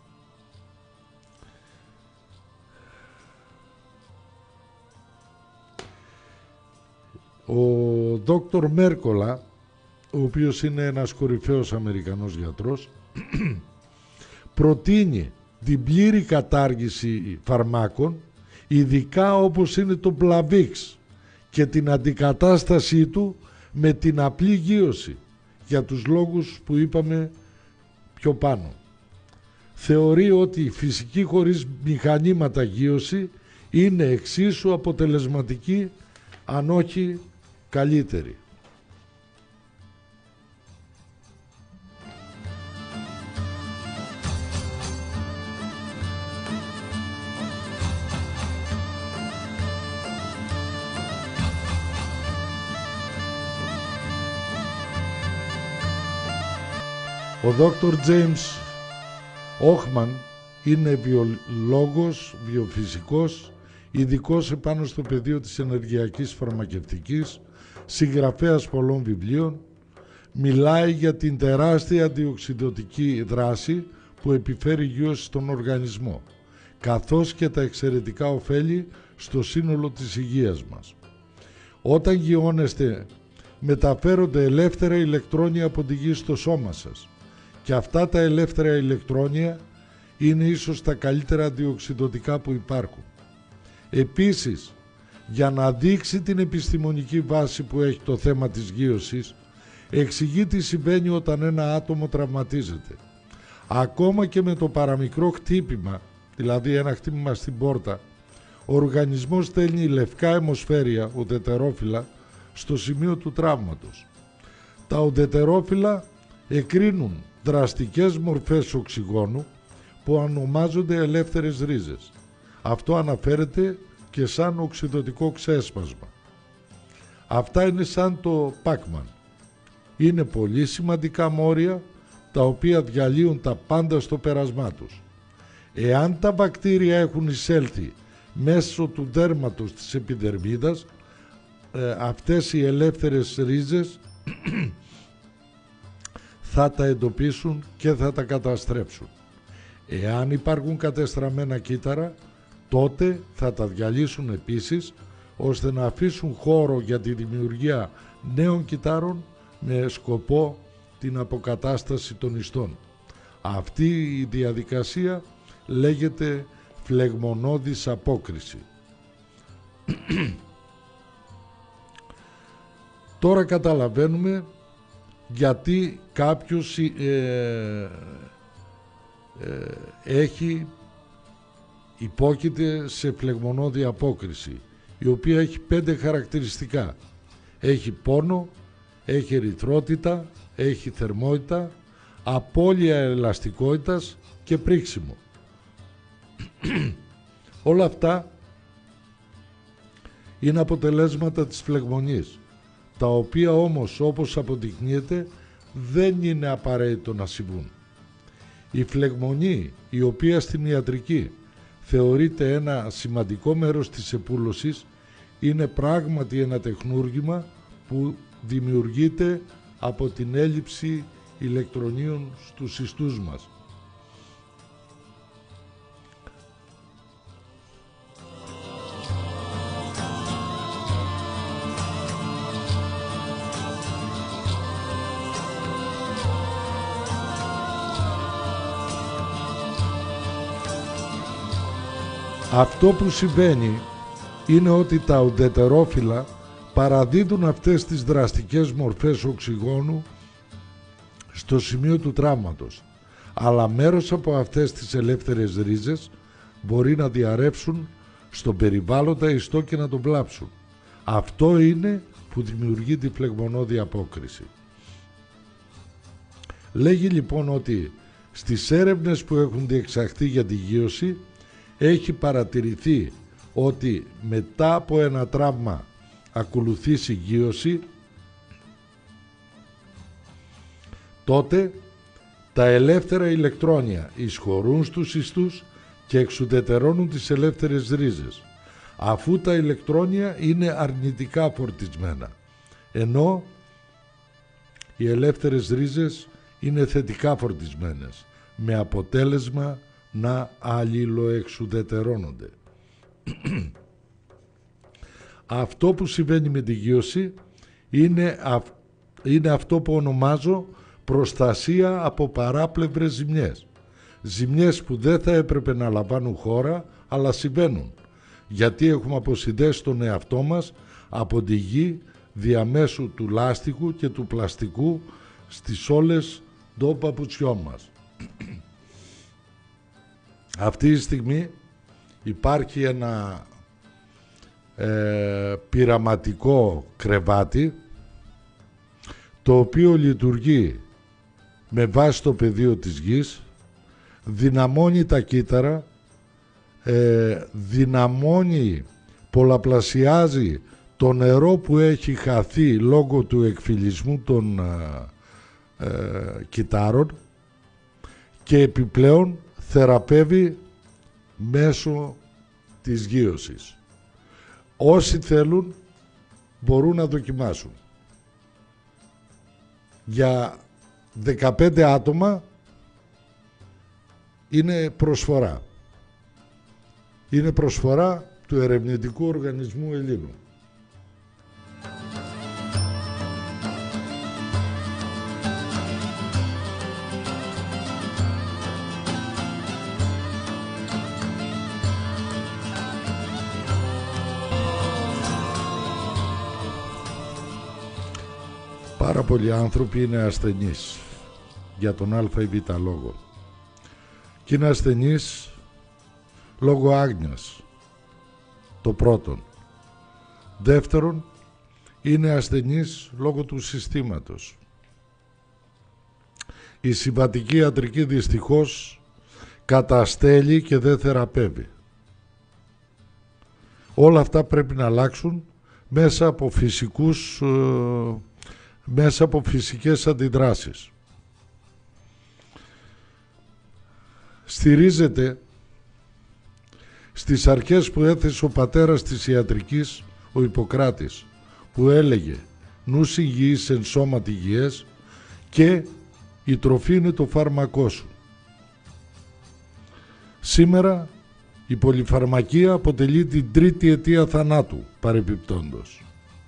Ο Δόκτωρ Μέρκολα, ο οποίος είναι ένας κορυφαίος Αμερικανός γιατρός, προτείνει την πλήρη κατάργηση φαρμάκων, ειδικά όπως είναι το Plavix, και την αντικατάστασή του με την απλή γείωση, για τους λόγους που είπαμε πιο πάνω. Θεωρεί ότι η φυσική χωρίς μηχανήματα γείωση είναι εξίσου αποτελεσματική, αν όχι καλύτερη. Ο Δόκτωρ James Ohman είναι βιολόγος, βιοφυσικός, ειδικός επάνω στο πεδίο της ενεργειακής φαρμακευτικής, συγγραφέας πολλών βιβλίων. Μιλάει για την τεράστια αντιοξυδωτική δράση που επιφέρει η γείωση στον οργανισμό, καθώς και τα εξαιρετικά ωφέλη στο σύνολο της υγείας μας. Όταν γειώνεστε, μεταφέρονται ελεύθερα ηλεκτρόνια από τη γη στο σώμα σας και αυτά τα ελεύθερα ηλεκτρόνια είναι ίσως τα καλύτερα αντιοξυδωτικά που υπάρχουν. Επίσης, για να δείξει την επιστημονική βάση που έχει το θέμα της γείωσης, εξηγεί τι συμβαίνει όταν ένα άτομο τραυματίζεται. Ακόμα και με το παραμικρό χτύπημα, δηλαδή ένα χτύπημα στην πόρτα, ο οργανισμός στέλνει λευκά αιμοσφαίρια, ουδετερόφυλλα, στο σημείο του τραύματος. Τα ουδετερόφυλλα εκρίνουν δραστικές μορφές οξυγόνου που ονομάζονται ελεύθερες ρίζες. Αυτό αναφέρεται και σαν οξυδωτικό ξέσπασμα. Αυτά είναι σαν το Pac-Man. Είναι πολύ σημαντικά μόρια τα οποία διαλύουν τα πάντα στο πέρασμά τους. Εάν τα βακτήρια έχουν εισέλθει μέσω του δέρματος της επιδερμίδας, αυτές οι ελεύθερες ρίζες θα τα εντοπίσουν και θα τα καταστρέψουν. Εάν υπάρχουν κατεστραμμένα κύτταρα, τότε θα τα διαλύσουν επίσης, ώστε να αφήσουν χώρο για τη δημιουργία νέων κυττάρων με σκοπό την αποκατάσταση των ιστών. Αυτή η διαδικασία λέγεται φλεγμονώδης απόκριση. Τώρα καταλαβαίνουμε γιατί κάποιος υπόκειται σε φλεγμονώδη απόκριση, η οποία έχει 5 χαρακτηριστικά. Έχει πόνο, έχει ερυθρότητα, έχει θερμότητα, απώλεια ελαστικότητας και πρίξιμο. Όλα αυτά είναι αποτελέσματα της φλεγμονής, τα οποία όμως, όπως αποδεικνύεται, δεν είναι απαραίτητο να συμβούν. Η φλεγμονή, η οποία στην ιατρική θεωρείται ένα σημαντικό μέρος της επούλωσης, είναι πράγματι ένα τεχνούργημα που δημιουργείται από την έλλειψη ηλεκτρονίων στους ιστούς μας. Αυτό που συμβαίνει είναι ότι τα ουδετερόφυλλα παραδίδουν αυτές τις δραστικές μορφές οξυγόνου στο σημείο του τραύματος, αλλά μέρος από αυτές τις ελεύθερες ρίζες μπορεί να διαρρεύσουν στον περιβάλλοντα ιστό και να τον βλάψουν. Αυτό είναι που δημιουργεί τη φλεγμονώδη απόκριση. Λέγει λοιπόν ότι στις έρευνες που έχουν διεξαχθεί για τη γείωση έχει παρατηρηθεί ότι μετά από ένα τραύμα ακολουθήσει γείωση, τότε τα ελεύθερα ηλεκτρόνια εισχωρούν στους ιστούς και εξουδετερώνουν τις ελεύθερες ρίζες, αφού τα ηλεκτρόνια είναι αρνητικά φορτισμένα, ενώ οι ελεύθερες ρίζες είναι θετικά φορτισμένες, με αποτέλεσμα να αλληλοεξουδετερώνονται. Αυτό που συμβαίνει με τη γείωση είναι αυτό που ονομάζω προστασία από παράπλευρες ζημιές. Ζημιές που δεν θα έπρεπε να λαμβάνουν χώρα, αλλά συμβαίνουν, γιατί έχουμε αποσυνδέσει τον εαυτό μας από τη γη διαμέσου του λάστιχου και του πλαστικού στις όλες των παπουτσιών μας. Αυτή τη στιγμή υπάρχει ένα πειραματικό κρεβάτι, το οποίο λειτουργεί με βάση το πεδίο της γης, δυναμώνει τα κύτταρα, δυναμώνει, πολλαπλασιάζει το νερό που έχει χαθεί λόγω του εκφυλισμού των κυττάρων και επιπλέον θεραπεύει μέσω της γείωσης. Όσοι θέλουν μπορούν να δοκιμάσουν. Για 15 άτομα είναι προσφορά. Είναι προσφορά του Ερευνητικού Οργανισμού Ελλήνου. Πάρα πολλοί άνθρωποι είναι ασθενείς για τον α ή β λόγο. Και είναι ασθενείς λόγω άγνοιας, το πρώτον. Δεύτερον, είναι ασθενείς λόγω του συστήματος. Η συμβατική ιατρική δυστυχώς καταστέλει και δεν θεραπεύει. Όλα αυτά πρέπει να αλλάξουν μέσα από φυσικές αντιδράσεις. Στηρίζεται στις αρχές που έθεσε ο πατέρας της ιατρικής, ο Ιπποκράτης, που έλεγε «Νους υγιής εν σώματι υγιές» και «Η τροφή είναι το φάρμακό σου». Σήμερα η πολυφαρμακεία αποτελεί την τρίτη αιτία θανάτου παρεπιπτόντος.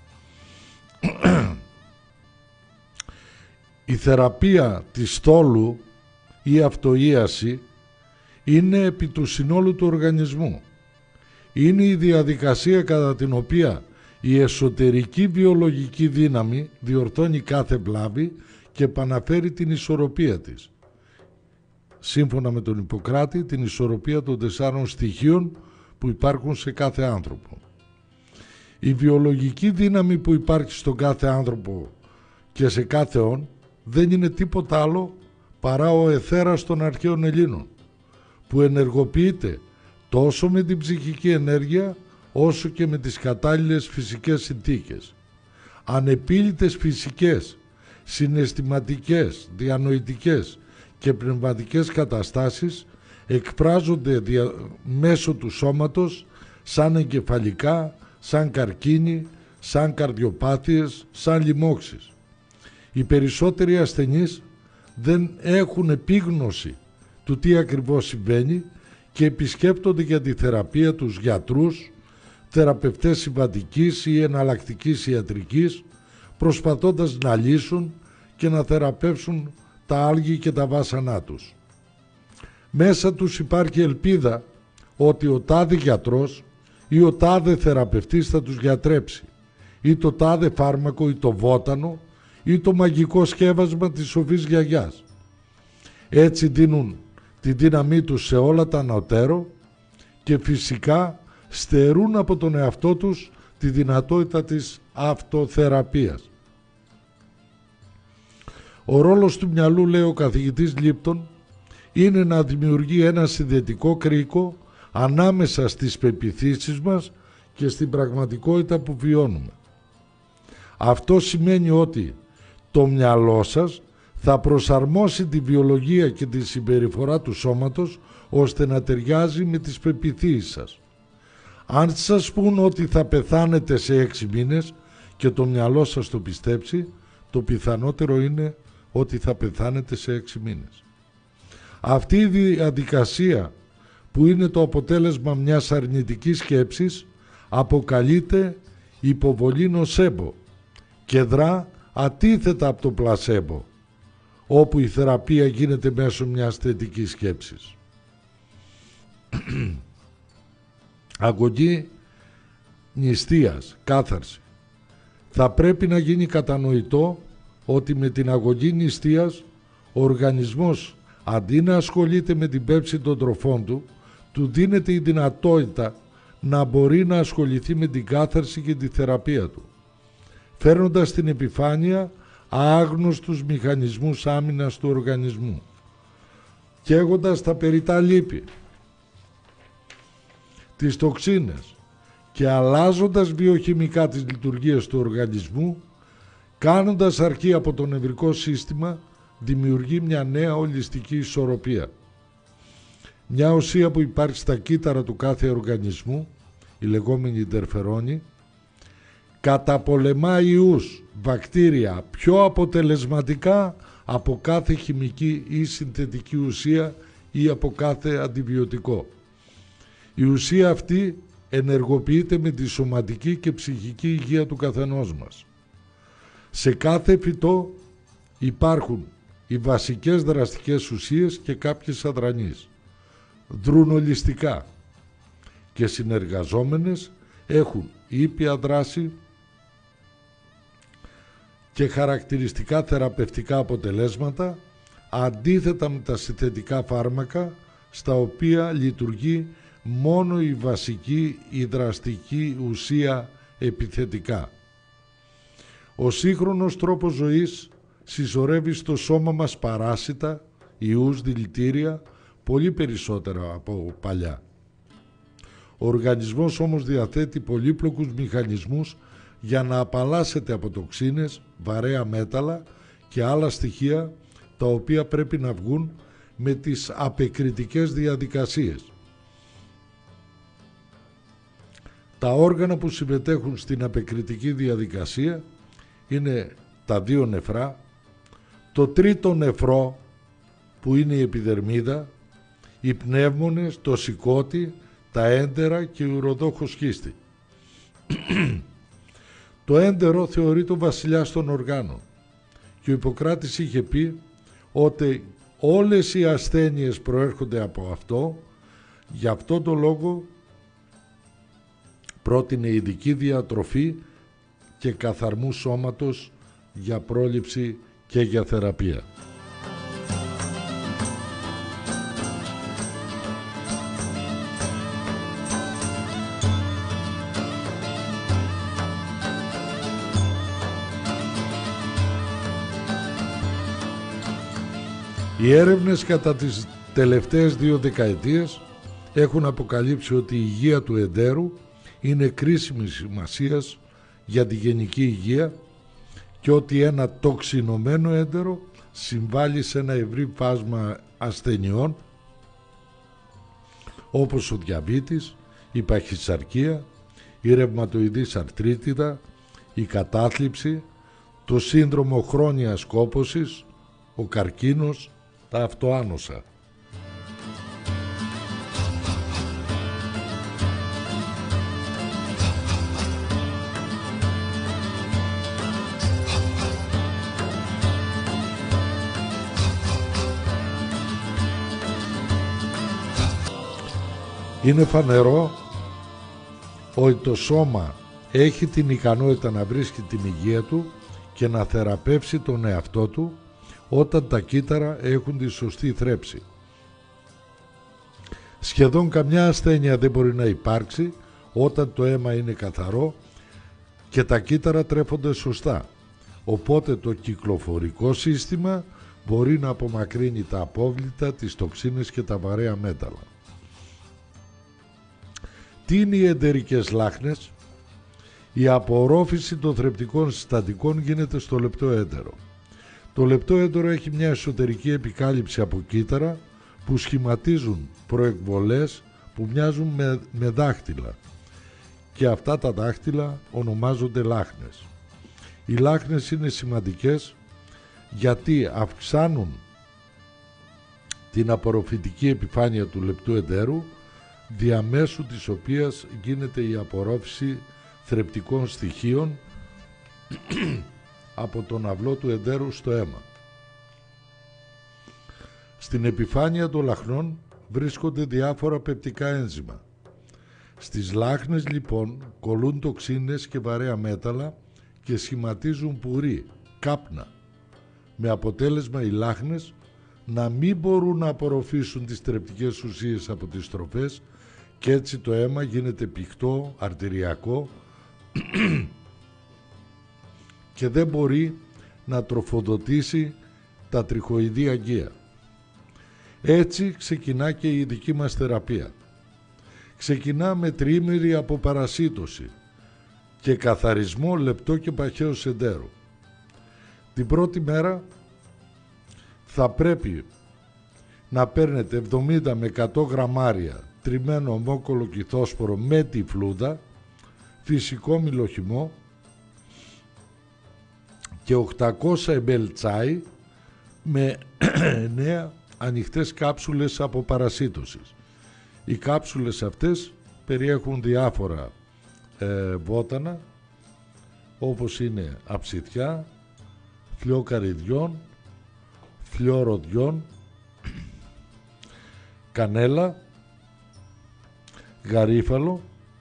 Η θεραπεία της στόλου ή αυτοΐαση είναι επί του συνόλου του οργανισμού. Είναι η διαδικασία κατά την οποία η εσωτερική βιολογική δύναμη διορθώνει κάθε βλάβη και επαναφέρει την ισορροπία της. Σύμφωνα με τον Ιπποκράτη, την ισορροπία των 4 στοιχείων που υπάρχουν σε κάθε άνθρωπο. Η βιολογική δύναμη που υπάρχει στον κάθε άνθρωπο και σε κάθε όν δεν είναι τίποτα άλλο παρά ο αιθέρας των αρχαίων Ελλήνων, που ενεργοποιείται τόσο με την ψυχική ενέργεια όσο και με τις κατάλληλες φυσικές συνθήκες. Ανεπίλητες φυσικές, συναισθηματικές, διανοητικές και πνευματικές καταστάσεις εκφράζονται μέσω του σώματος σαν εγκεφαλικά, σαν καρκίνη, σαν καρδιοπάθειες, σαν λοιμώξεις. Οι περισσότεροι ασθενείς δεν έχουν επίγνωση του τι ακριβώς συμβαίνει και επισκέπτονται για τη θεραπεία τους γιατρούς, θεραπευτές συμβατικής ή εναλλακτικής ιατρικής, προσπαθώντας να λύσουν και να θεραπεύσουν τα άλγη και τα βάσανά τους. Μέσα τους υπάρχει ελπίδα ότι ο τάδε γιατρός ή ο τάδε θεραπευτής θα τους γιατρέψει, ή το τάδε φάρμακο ή το βότανο ή το μαγικό σκεύασμα της σοφής γιαγιάς. Έτσι δίνουν τη δύναμή τους σε όλα τα ανωτέρω και φυσικά στερούν από τον εαυτό τους τη δυνατότητα της αυτοθεραπείας. Ο ρόλος του μυαλού, λέει ο καθηγητής Λίπτον, είναι να δημιουργεί ένα συνδετικό κρίκο ανάμεσα στις πεποιθήσεις μας και στην πραγματικότητα που βιώνουμε. Αυτό σημαίνει ότι το μυαλό σας θα προσαρμόσει τη βιολογία και τη συμπεριφορά του σώματος ώστε να ταιριάζει με τις πεποιθήσεις σας. Αν σας πούν ότι θα πεθάνετε σε 6 μήνες και το μυαλό σας το πιστέψει, το πιθανότερο είναι ότι θα πεθάνετε σε 6 μήνες. Αυτή η διαδικασία που είναι το αποτέλεσμα μιας αρνητικής σκέψης αποκαλείται υποβολή νοσέμπο και δρά αντίθετα από το πλασέμπο, όπου η θεραπεία γίνεται μέσω μιας θετικής σκέψης. Αγωγή νηστείας, κάθαρση. Θα πρέπει να γίνει κατανοητό ότι με την αγωγή νηστείας ο οργανισμός αντί να ασχολείται με την πέψη των τροφών του, του δίνεται η δυνατότητα να μπορεί να ασχοληθεί με την κάθαρση και τη θεραπεία του, φέρνοντας στην επιφάνεια άγνωστους μηχανισμούς άμυνας του οργανισμού, καίγοντας τα περιττά λίπη, τις τοξίνες και αλλάζοντας βιοχημικά τις λειτουργίες του οργανισμού, κάνοντας αρχή από το νευρικό σύστημα, δημιουργεί μια νέα ολιστική ισορροπία. Μια ουσία που υπάρχει στα κύτταρα του κάθε οργανισμού, η λεγόμενη ιντερφερόνη, καταπολεμά ιούς, βακτήρια πιο αποτελεσματικά από κάθε χημική ή συνθετική ουσία ή από κάθε αντιβιωτικό. Η ουσία αυτή ενεργοποιείται με τη σωματική και ψυχική υγεία του καθενός μας. Σε κάθε φυτό υπάρχουν οι βασικές δραστικές ουσίες και κάποιες αδρανείς. Δρούν ολιστικά και συνεργαζόμενες έχουν ήπια δράση και χαρακτηριστικά θεραπευτικά αποτελέσματα, αντίθετα με τα συνθετικά φάρμακα στα οποία λειτουργεί μόνο η βασική η δραστική ουσία επιθετικά. Ο σύγχρονος τρόπος ζωής συσσωρεύει στο σώμα μας παράσιτα, ιούς, δηλητήρια, πολύ περισσότερα από παλιά. Ο οργανισμός όμως διαθέτει πολύπλοκους μηχανισμούς για να απαλλάσσεται από τοξίνες, βαρέα μέταλλα και άλλα στοιχεία τα οποία πρέπει να βγουν με τις απεκριτικές διαδικασίες. Τα όργανα που συμμετέχουν στην απεκριτική διαδικασία είναι τα δύο νεφρά, το τρίτο νεφρό που είναι η επιδερμίδα, οι πνεύμονες, το σηκώτη, τα έντερα και η ουροδόχος χίστη. Το έντερο θεωρείται ο βασιλιάς των οργάνων και ο Ιπποκράτης είχε πει ότι όλες οι ασθένειες προέρχονται από αυτό, γι' αυτό το λόγο πρότεινε ειδική διατροφή και καθαρμού σώματος για πρόληψη και για θεραπεία. Οι έρευνες κατά τις τελευταίες 2 δεκαετίες έχουν αποκαλύψει ότι η υγεία του εντέρου είναι κρίσιμη σημασίας για τη γενική υγεία και ότι ένα τοξινωμένο έντερο συμβάλλει σε ένα ευρύ φάσμα ασθενειών όπως ο διαβήτης, η παχυσαρκία, η ρευματοειδής αρτρίτιδα, η κατάθλιψη, το σύνδρομο χρόνιας κόπωσης, ο καρκίνος, τα αυτοάνοσα. Είναι φανερό ότι το σώμα έχει την ικανότητα να βρίσκει την υγεία του και να θεραπεύσει τον εαυτό του όταν τα κύτταρα έχουν τη σωστή θρέψη. Σχεδόν καμιά ασθένεια δεν μπορεί να υπάρξει όταν το αίμα είναι καθαρό και τα κύτταρα τρέφονται σωστά. Οπότε το κυκλοφορικό σύστημα μπορεί να απομακρύνει τα απόβλητα, τις τοξίνες και τα βαρέα μέταλλα. Τι είναι οι εντερικές λάχνες? Η απορρόφηση των θρεπτικών συστατικών γίνεται στο λεπτό έντερο. Το λεπτό έντερο έχει μια εσωτερική επικάλυψη από κύτταρα που σχηματίζουν προεκβολές που μοιάζουν με δάχτυλα και αυτά τα δάχτυλα ονομάζονται λάχνες. Οι λάχνες είναι σημαντικές γιατί αυξάνουν την απορροφητική επιφάνεια του λεπτού εντέρου, διαμέσου της οποίας γίνεται η απορρόφηση θρεπτικών στοιχείων από τον αυλό του εντέρου στο αίμα. Στην επιφάνεια των λαχνών βρίσκονται διάφορα πεπτικά ένζημα. Στις λάχνες λοιπόν κολλούν τοξίνες και βαρέα μέταλλα και σχηματίζουν πουρί, κάπνα, με αποτέλεσμα οι λάχνες να μην μπορούν να απορροφήσουν τις θρεπτικές ουσίες από τις τροφές και έτσι το αίμα γίνεται πηχτό, αρτηριακό και δεν μπορεί να τροφοδοτήσει τα τριχοειδή αγκία. Έτσι ξεκινά και η δική μας θεραπεία. Ξεκινά με τριήμερη αποπαρασίτωση και καθαρισμό λεπτό και παχαίος εντέρου. Την πρώτη μέρα θα πρέπει να παίρνετε 70 με 100 γραμμάρια τριμμένο ομόκολο κυθόσπορο με τυφλούδα, φυσικό μιλοχυμό και 800 ml τσάι με 9 ανοιχτές κάψουλες αποπαρασίτωσης. Οι κάψουλες αυτές περιέχουν διάφορα βότανα όπως είναι αψιτιά, φλοιό καρυδιών, φλοιό ροδιών, κανέλα, γαρίφαλο,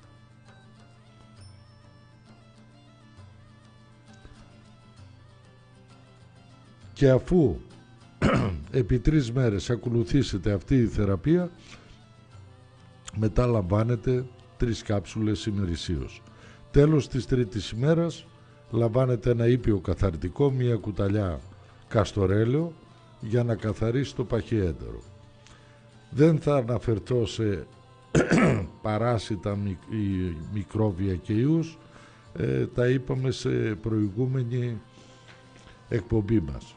και αφού επί 3 μέρες ακολουθήσετε αυτή η θεραπεία, μετά λαμβάνετε 3 κάψουλες ημερησίως. Τέλος της τρίτης ημέρας λαμβάνετε ένα ήπιο καθαριτικό, 1 κουταλιά καστορέλαιο για να καθαρίσει το παχυέντερο. Δεν θα αναφερθώ σε παράσιτα, μικρόβια και ιούς, τα είπαμε σε προηγούμενη εκπομπή μας.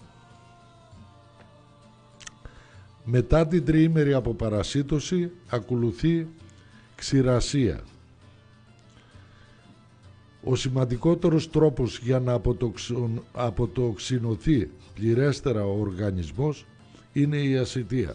Μετά την τριήμερη αποπαρασίτωση ακολουθεί ξηρασία. Ο σημαντικότερος τρόπος για να αποτοξινωθεί πληρέστερα ο οργανισμός είναι η ασιτεία.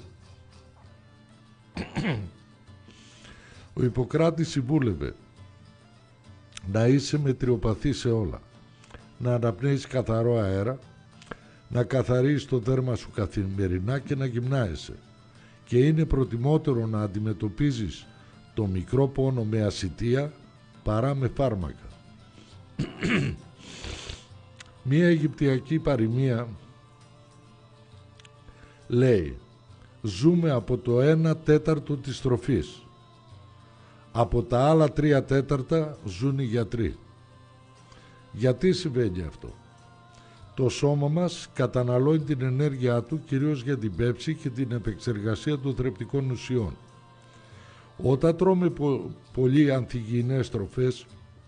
Ο Ιπποκράτης συμβούλευε να είσαι μετριοπαθή σε όλα, να αναπνέεις καθαρό αέρα, να καθαρίζεις το δέρμα σου καθημερινά και να γυμνάεσαι, και είναι προτιμότερο να αντιμετωπίζεις το μικρό πόνο με ασιτεία παρά με φάρμακα. Μία Αιγυπτιακή παροιμία λέει: ζούμε από το 1/4 της τροφής, από τα άλλα 3/4 ζουν οι γιατροί. Γιατί συμβαίνει αυτό? Το σώμα μας καταναλώνει την ενέργειά του κυρίως για την πέψη και την επεξεργασία των θρεπτικών ουσιών. Όταν τρώμε πολύ ανθυγιεινές τροφές,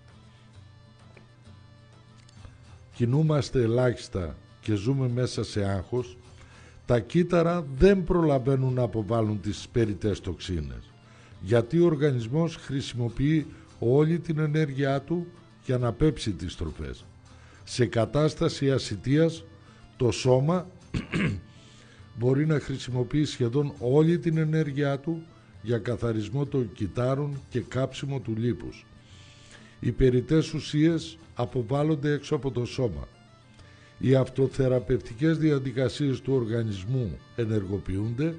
κινούμαστε ελάχιστα και ζούμε μέσα σε άγχος, τα κύτταρα δεν προλαβαίνουν να αποβάλουν τις περιττές τοξίνες, γιατί ο οργανισμός χρησιμοποιεί όλη την ενέργειά του για να πέψει τις τροφές. Σε κατάσταση ασιτείας, το σώμα μπορεί να χρησιμοποιεί σχεδόν όλη την ενέργειά του για καθαρισμό των κυττάρων και κάψιμο του λίπους. Οι περιττές ουσίες αποβάλλονται έξω από το σώμα. Οι αυτοθεραπευτικές διαδικασίες του οργανισμού ενεργοποιούνται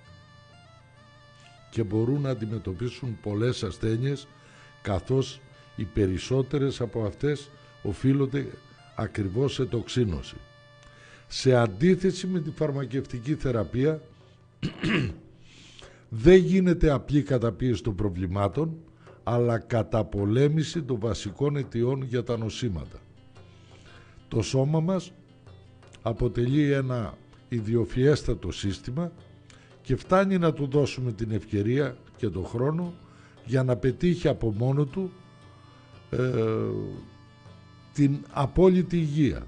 και μπορούν να αντιμετωπίσουν πολλές ασθένειες, καθώς οι περισσότερες από αυτές οφείλονται ακριβώς σε τοξίνωση. Σε αντίθεση με τη φαρμακευτική θεραπεία, δεν γίνεται απλή καταπίεση των προβλημάτων, αλλά καταπολέμηση των βασικών αιτιών για τα νοσήματα. Το σώμα μας αποτελεί ένα ιδιοφιέστατο σύστημα και φτάνει να του δώσουμε την ευκαιρία και τον χρόνο για να πετύχει από μόνο του την απόλυτη υγεία.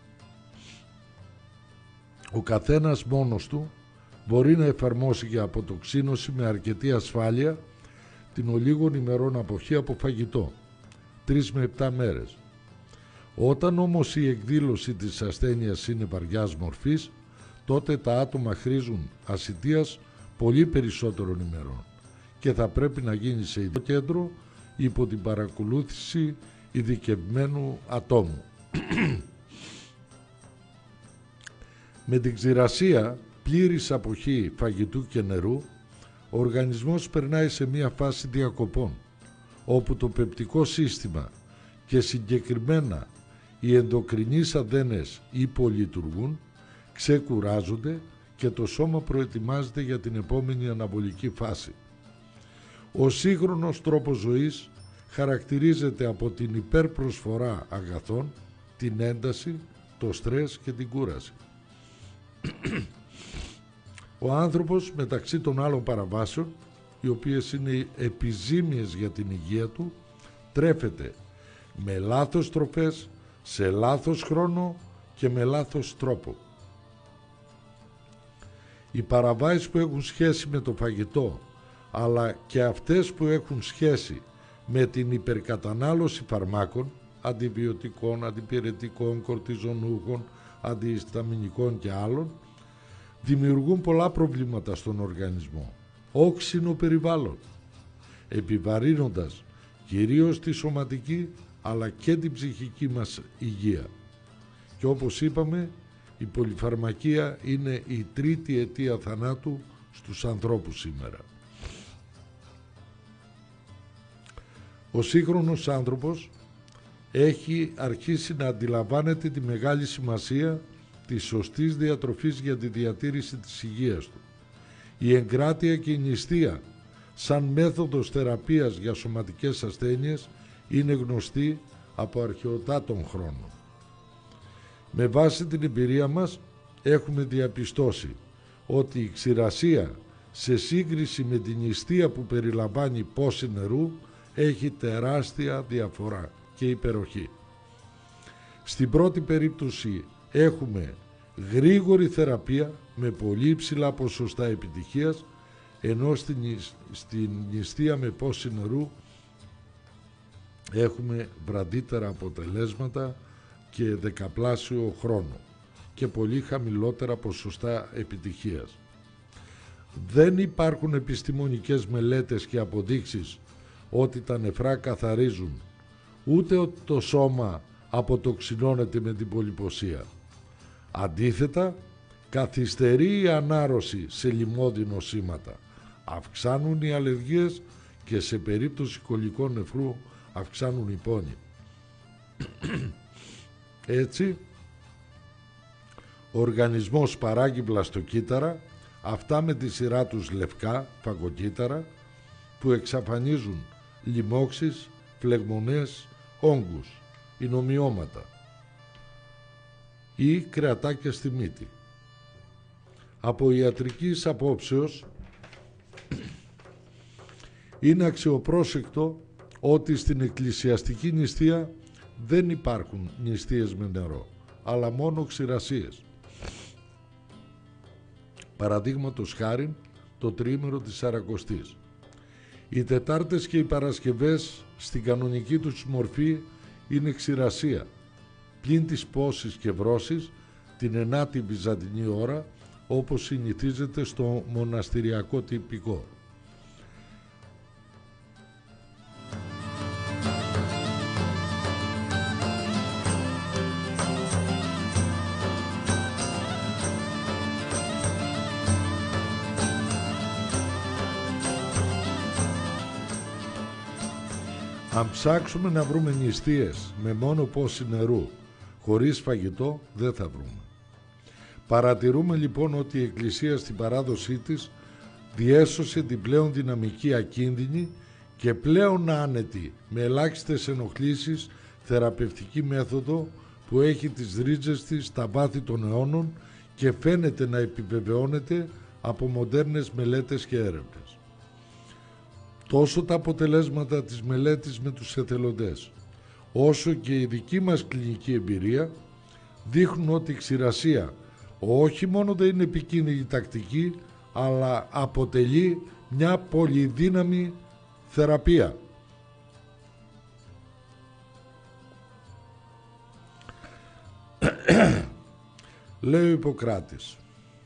Ο καθένας μόνος του μπορεί να εφαρμόσει για αποτοξίνωση με αρκετή ασφάλεια την ολίγων ημερών αποχή από φαγητό, 3 με 7 μέρες. Όταν όμως η εκδήλωση της ασθένειας είναι βαριάς μορφής, τότε τα άτομα χρήζουν ασιτείας πολύ περισσότερων ημερών και θα πρέπει να γίνει σε ειδικό κέντρο υπό την παρακολούθηση ειδικευμένου ατόμου. Με την ξηρασία, πλήρης αποχή φαγητού και νερού, ο οργανισμός περνάει σε μία φάση διακοπών, όπου το πεπτικό σύστημα και συγκεκριμένα οι ενδοκρινείς αδένες υπολειτουργούν, ξεκουράζονται και το σώμα προετοιμάζεται για την επόμενη αναβολική φάση. Ο σύγχρονος τρόπος ζωής χαρακτηρίζεται από την υπερπροσφορά αγαθών, την ένταση, το στρες και την κούραση. Ο άνθρωπος, μεταξύ των άλλων παραβάσεων, οι οποίες είναι επιζήμιες για την υγεία του, τρέφεται με λάθος τροφές, σε λάθος χρόνο και με λάθος τρόπο. Οι παραβάσεις που έχουν σχέση με το φαγητό, αλλά και αυτές που έχουν σχέση με την υπερκατανάλωση φαρμάκων, αντιβιωτικών, αντιπυρετικών, κορτιζονούχων, αντιισταμινικών και άλλων, δημιουργούν πολλά προβλήματα στον οργανισμό, όξινο περιβάλλον, επιβαρύνοντας κυρίως τη σωματική αλλά και την ψυχική μας υγεία. Και όπως είπαμε, η πολυφαρμακεία είναι η τρίτη αιτία θανάτου στους ανθρώπους σήμερα. Ο σύγχρονος άνθρωπος έχει αρχίσει να αντιλαμβάνεται τη μεγάλη σημασία της σωστής διατροφής για τη διατήρηση της υγείας του. Η εγκράτεια και η νηστεία σαν μέθοδος θεραπείας για σωματικές ασθένειες είναι γνωστή από αρχαιοτάτων χρόνων. Με βάση την εμπειρία μας έχουμε διαπιστώσει ότι η ξηρασία σε σύγκριση με την νηστεία που περιλαμβάνει πόση νερού έχει τεράστια διαφορά και υπεροχή. Στην πρώτη περίπτωση έχουμε γρήγορη θεραπεία με πολύ υψηλά ποσοστά επιτυχίας, ενώ στην νηστεία με πόση νερού έχουμε βραδύτερα αποτελέσματα και δεκαπλάσιο χρόνο και πολύ χαμηλότερα ποσοστά επιτυχίας. Δεν υπάρχουν επιστημονικές μελέτες και αποδείξεις ότι τα νεφρά καθαρίζουν, ούτε ότι το σώμα αποτοξινώνεται με την πολυποσία. Αντίθετα, καθυστερεί η ανάρρωση σε λιμώδη νοσήματα, αυξάνουν οι αλλεργίες και σε περίπτωση κολικών νεφρού αυξάνουν οι πόνοι. Έτσι, ο οργανισμός παράγει βλαστοκύτταρα, αυτά με τη σειρά τους λευκά φαγοκύτταρα, που εξαφανίζουν λοιμώξεις, φλεγμονές, όγκους, ινομιώματα ή κρεατάκια στη μύτη. Από ιατρικής απόψεως είναι αξιοπρόσεκτο ότι στην εκκλησιαστική νηστεία δεν υπάρχουν νηστείες με νερό, αλλά μόνο ξηρασίες. Παραδείγματος χάριν το τριήμερο της Σαρακοστής. Οι Τετάρτες και οι Παρασκευές στην κανονική τους μορφή είναι ξηρασία, πλην της πόσης και βρώσης την 9η Βυζαντινή ώρα, όπως συνηθίζεται στο μοναστηριακό τυπικό. Αν ψάξουμε να βρούμε νηστείες με μόνο πόση νερού, χωρίς φαγητό, δεν θα βρούμε. Παρατηρούμε λοιπόν ότι η Εκκλησία στην παράδοσή της διέσωσε την πλέον δυναμική, ακίνδυνη και πλέον άνετη, με ελάχιστες ενοχλήσεις, θεραπευτική μέθοδο που έχει τις ρίζες της στα βάθη των αιώνων και φαίνεται να επιβεβαιώνεται από μοντέρνες μελέτες και έρευνες. Τόσο τα αποτελέσματα της μελέτης με τους εθελοντές, όσο και η δική μας κλινική εμπειρία δείχνουν ότι η ξηρασία όχι μόνο δεν είναι επικίνδυνη τακτική, αλλά αποτελεί μια πολυδύναμη θεραπεία. Λέει ο Ιπποκράτης,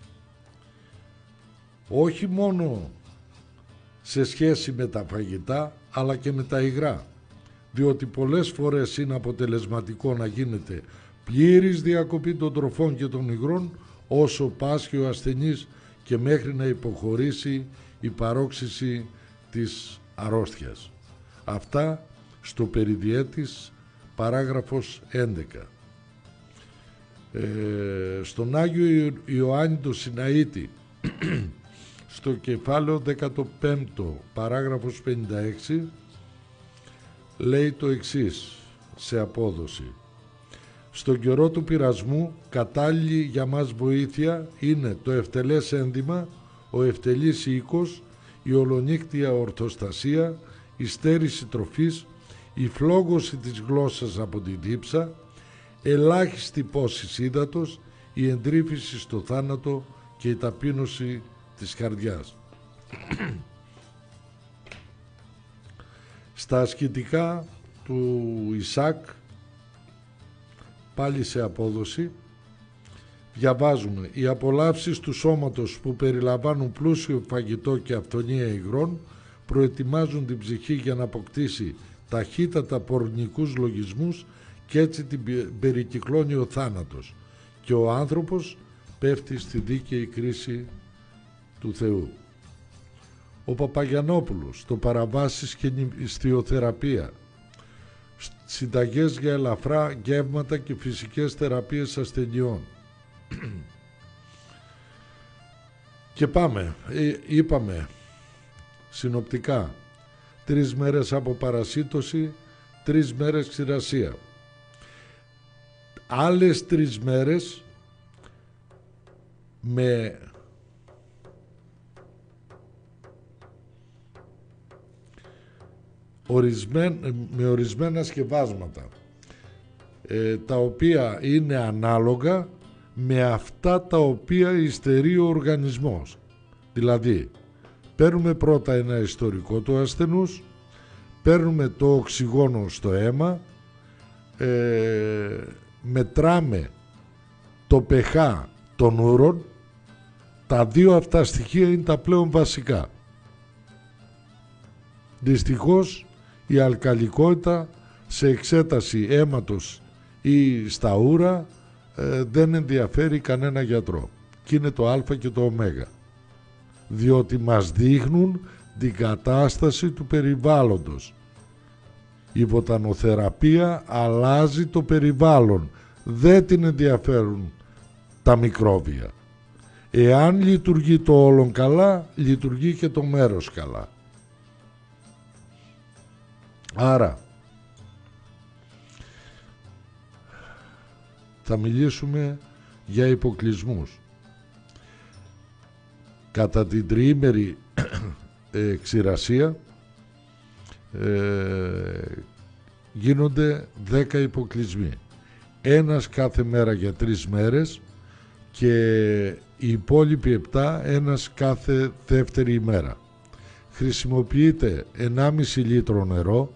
όχι μόνο σε σχέση με τα φαγητά, αλλά και με τα υγρά, διότι πολλές φορές είναι αποτελεσματικό να γίνεται πλήρης διακοπή των τροφών και των υγρών όσο πάσχει ο ασθενής και μέχρι να υποχωρήσει η παρόξυση της αρρώστιας. Αυτά στο Περιδιέτης παράγραφος 11. Στον Άγιο Ιωάννη το Σιναΐτη στο κεφάλαιο 15 παράγραφος 56 λέει το εξής σε απόδοση: στον καιρό του πειρασμού κατάλληλη για μας βοήθεια είναι το ευτελές ένδυμα, ο ευτελής οίκος, η ολονύκτια ορθοστασία, η στέρηση τροφής, η φλόγωση της γλώσσας από τη δίψα, ελάχιστη πόση ύδατος, η εντρύφηση στο θάνατο και η ταπείνωση της καρδιάς. Στα ασκητικά του Ισάκ, πάλι σε απόδοση, διαβάζουμε: οι απολαύσεις του σώματος που περιλαμβάνουν πλούσιο φαγητό και αυθονία υγρών προετοιμάζουν την ψυχή για να αποκτήσει ταχύτατα πορνικούς λογισμούς και έτσι την περικυκλώνει ο θάνατος και ο άνθρωπος πέφτει στη δίκαιη κρίση του Θεού. Ο Παπαγιαννόπουλος, το παραβάσεις και νηστειοθεραπεία, συνταγές για ελαφρά γεύματα και φυσικές θεραπείες ασθενειών. Και πάμε, είπαμε συνοπτικά 3 μέρες από παρασίτωση, 3 μέρες ξηρασία, άλλες 3 μέρες με ορισμένα σκευάσματα τα οποία είναι ανάλογα με αυτά τα οποία υστερεί ο οργανισμός. Δηλαδή, παίρνουμε πρώτα ένα ιστορικό του ασθενούς, παίρνουμε το οξυγόνο στο αίμα, μετράμε το pH των ούρων. Τα δύο αυτά στοιχεία είναι τα πλέον βασικά. Δυστυχώς η αλκαλικότητα σε εξέταση αίματος ή στα ούρα δεν ενδιαφέρει κανένα γιατρό, και είναι το α και το ω, διότι μας δείχνουν την κατάσταση του περιβάλλοντος. Η βοτανοθεραπεία αλλάζει το περιβάλλον, δεν την ενδιαφέρουν τα μικρόβια. Εάν λειτουργεί το όλον καλά, λειτουργεί και το μέρος καλά. Άρα θα μιλήσουμε για υποκλεισμούς. Κατά την τριήμερη ξηρασία γίνονται 10 υποκλεισμοί. Ένας κάθε μέρα για 3 μέρες και οι υπόλοιποι 7 ένας κάθε δεύτερη ημέρα. Χρησιμοποιείται 1,5 λίτρο νερό,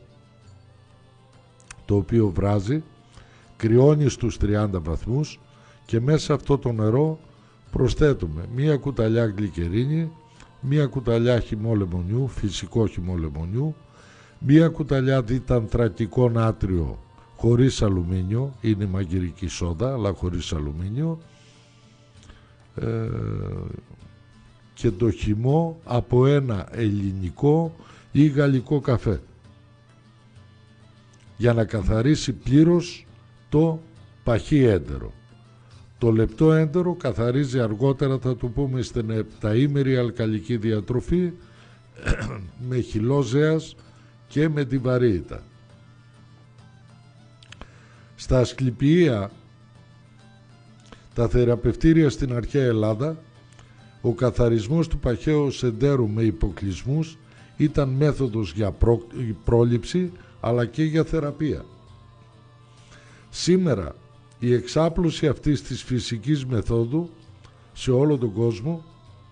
το οποίο βράζει, κρυώνει στους 30 βαθμούς και μέσα αυτό το νερό προσθέτουμε 1 κουταλιά γλυκερίνη, 1 κουταλιά χυμό λεμονιού, φυσικό χυμό λεμονιού, 1 κουταλιά διτανθρακικό νάτριο χωρίς αλουμίνιο, είναι μαγειρική σόδα αλλά χωρίς αλουμίνιο, και το χυμό από ένα ελληνικό ή γαλλικό καφέ, για να καθαρίσει πλήρως το παχύ έντερο. Το λεπτό έντερο καθαρίζει αργότερα, θα το πούμε, στην επταήμερη αλκαλική διατροφή με χυλόζεας και με τη βαρύτητα. Στα ασκληπιεία, τα θεραπευτήρια στην αρχαία Ελλάδα, ο καθαρισμός του παχαίου εντέρου με υποκλεισμούς ήταν μέθοδος για πρόληψη αλλά και για θεραπεία. Σήμερα η εξάπλωση αυτής της φυσικής μεθόδου σε όλο τον κόσμο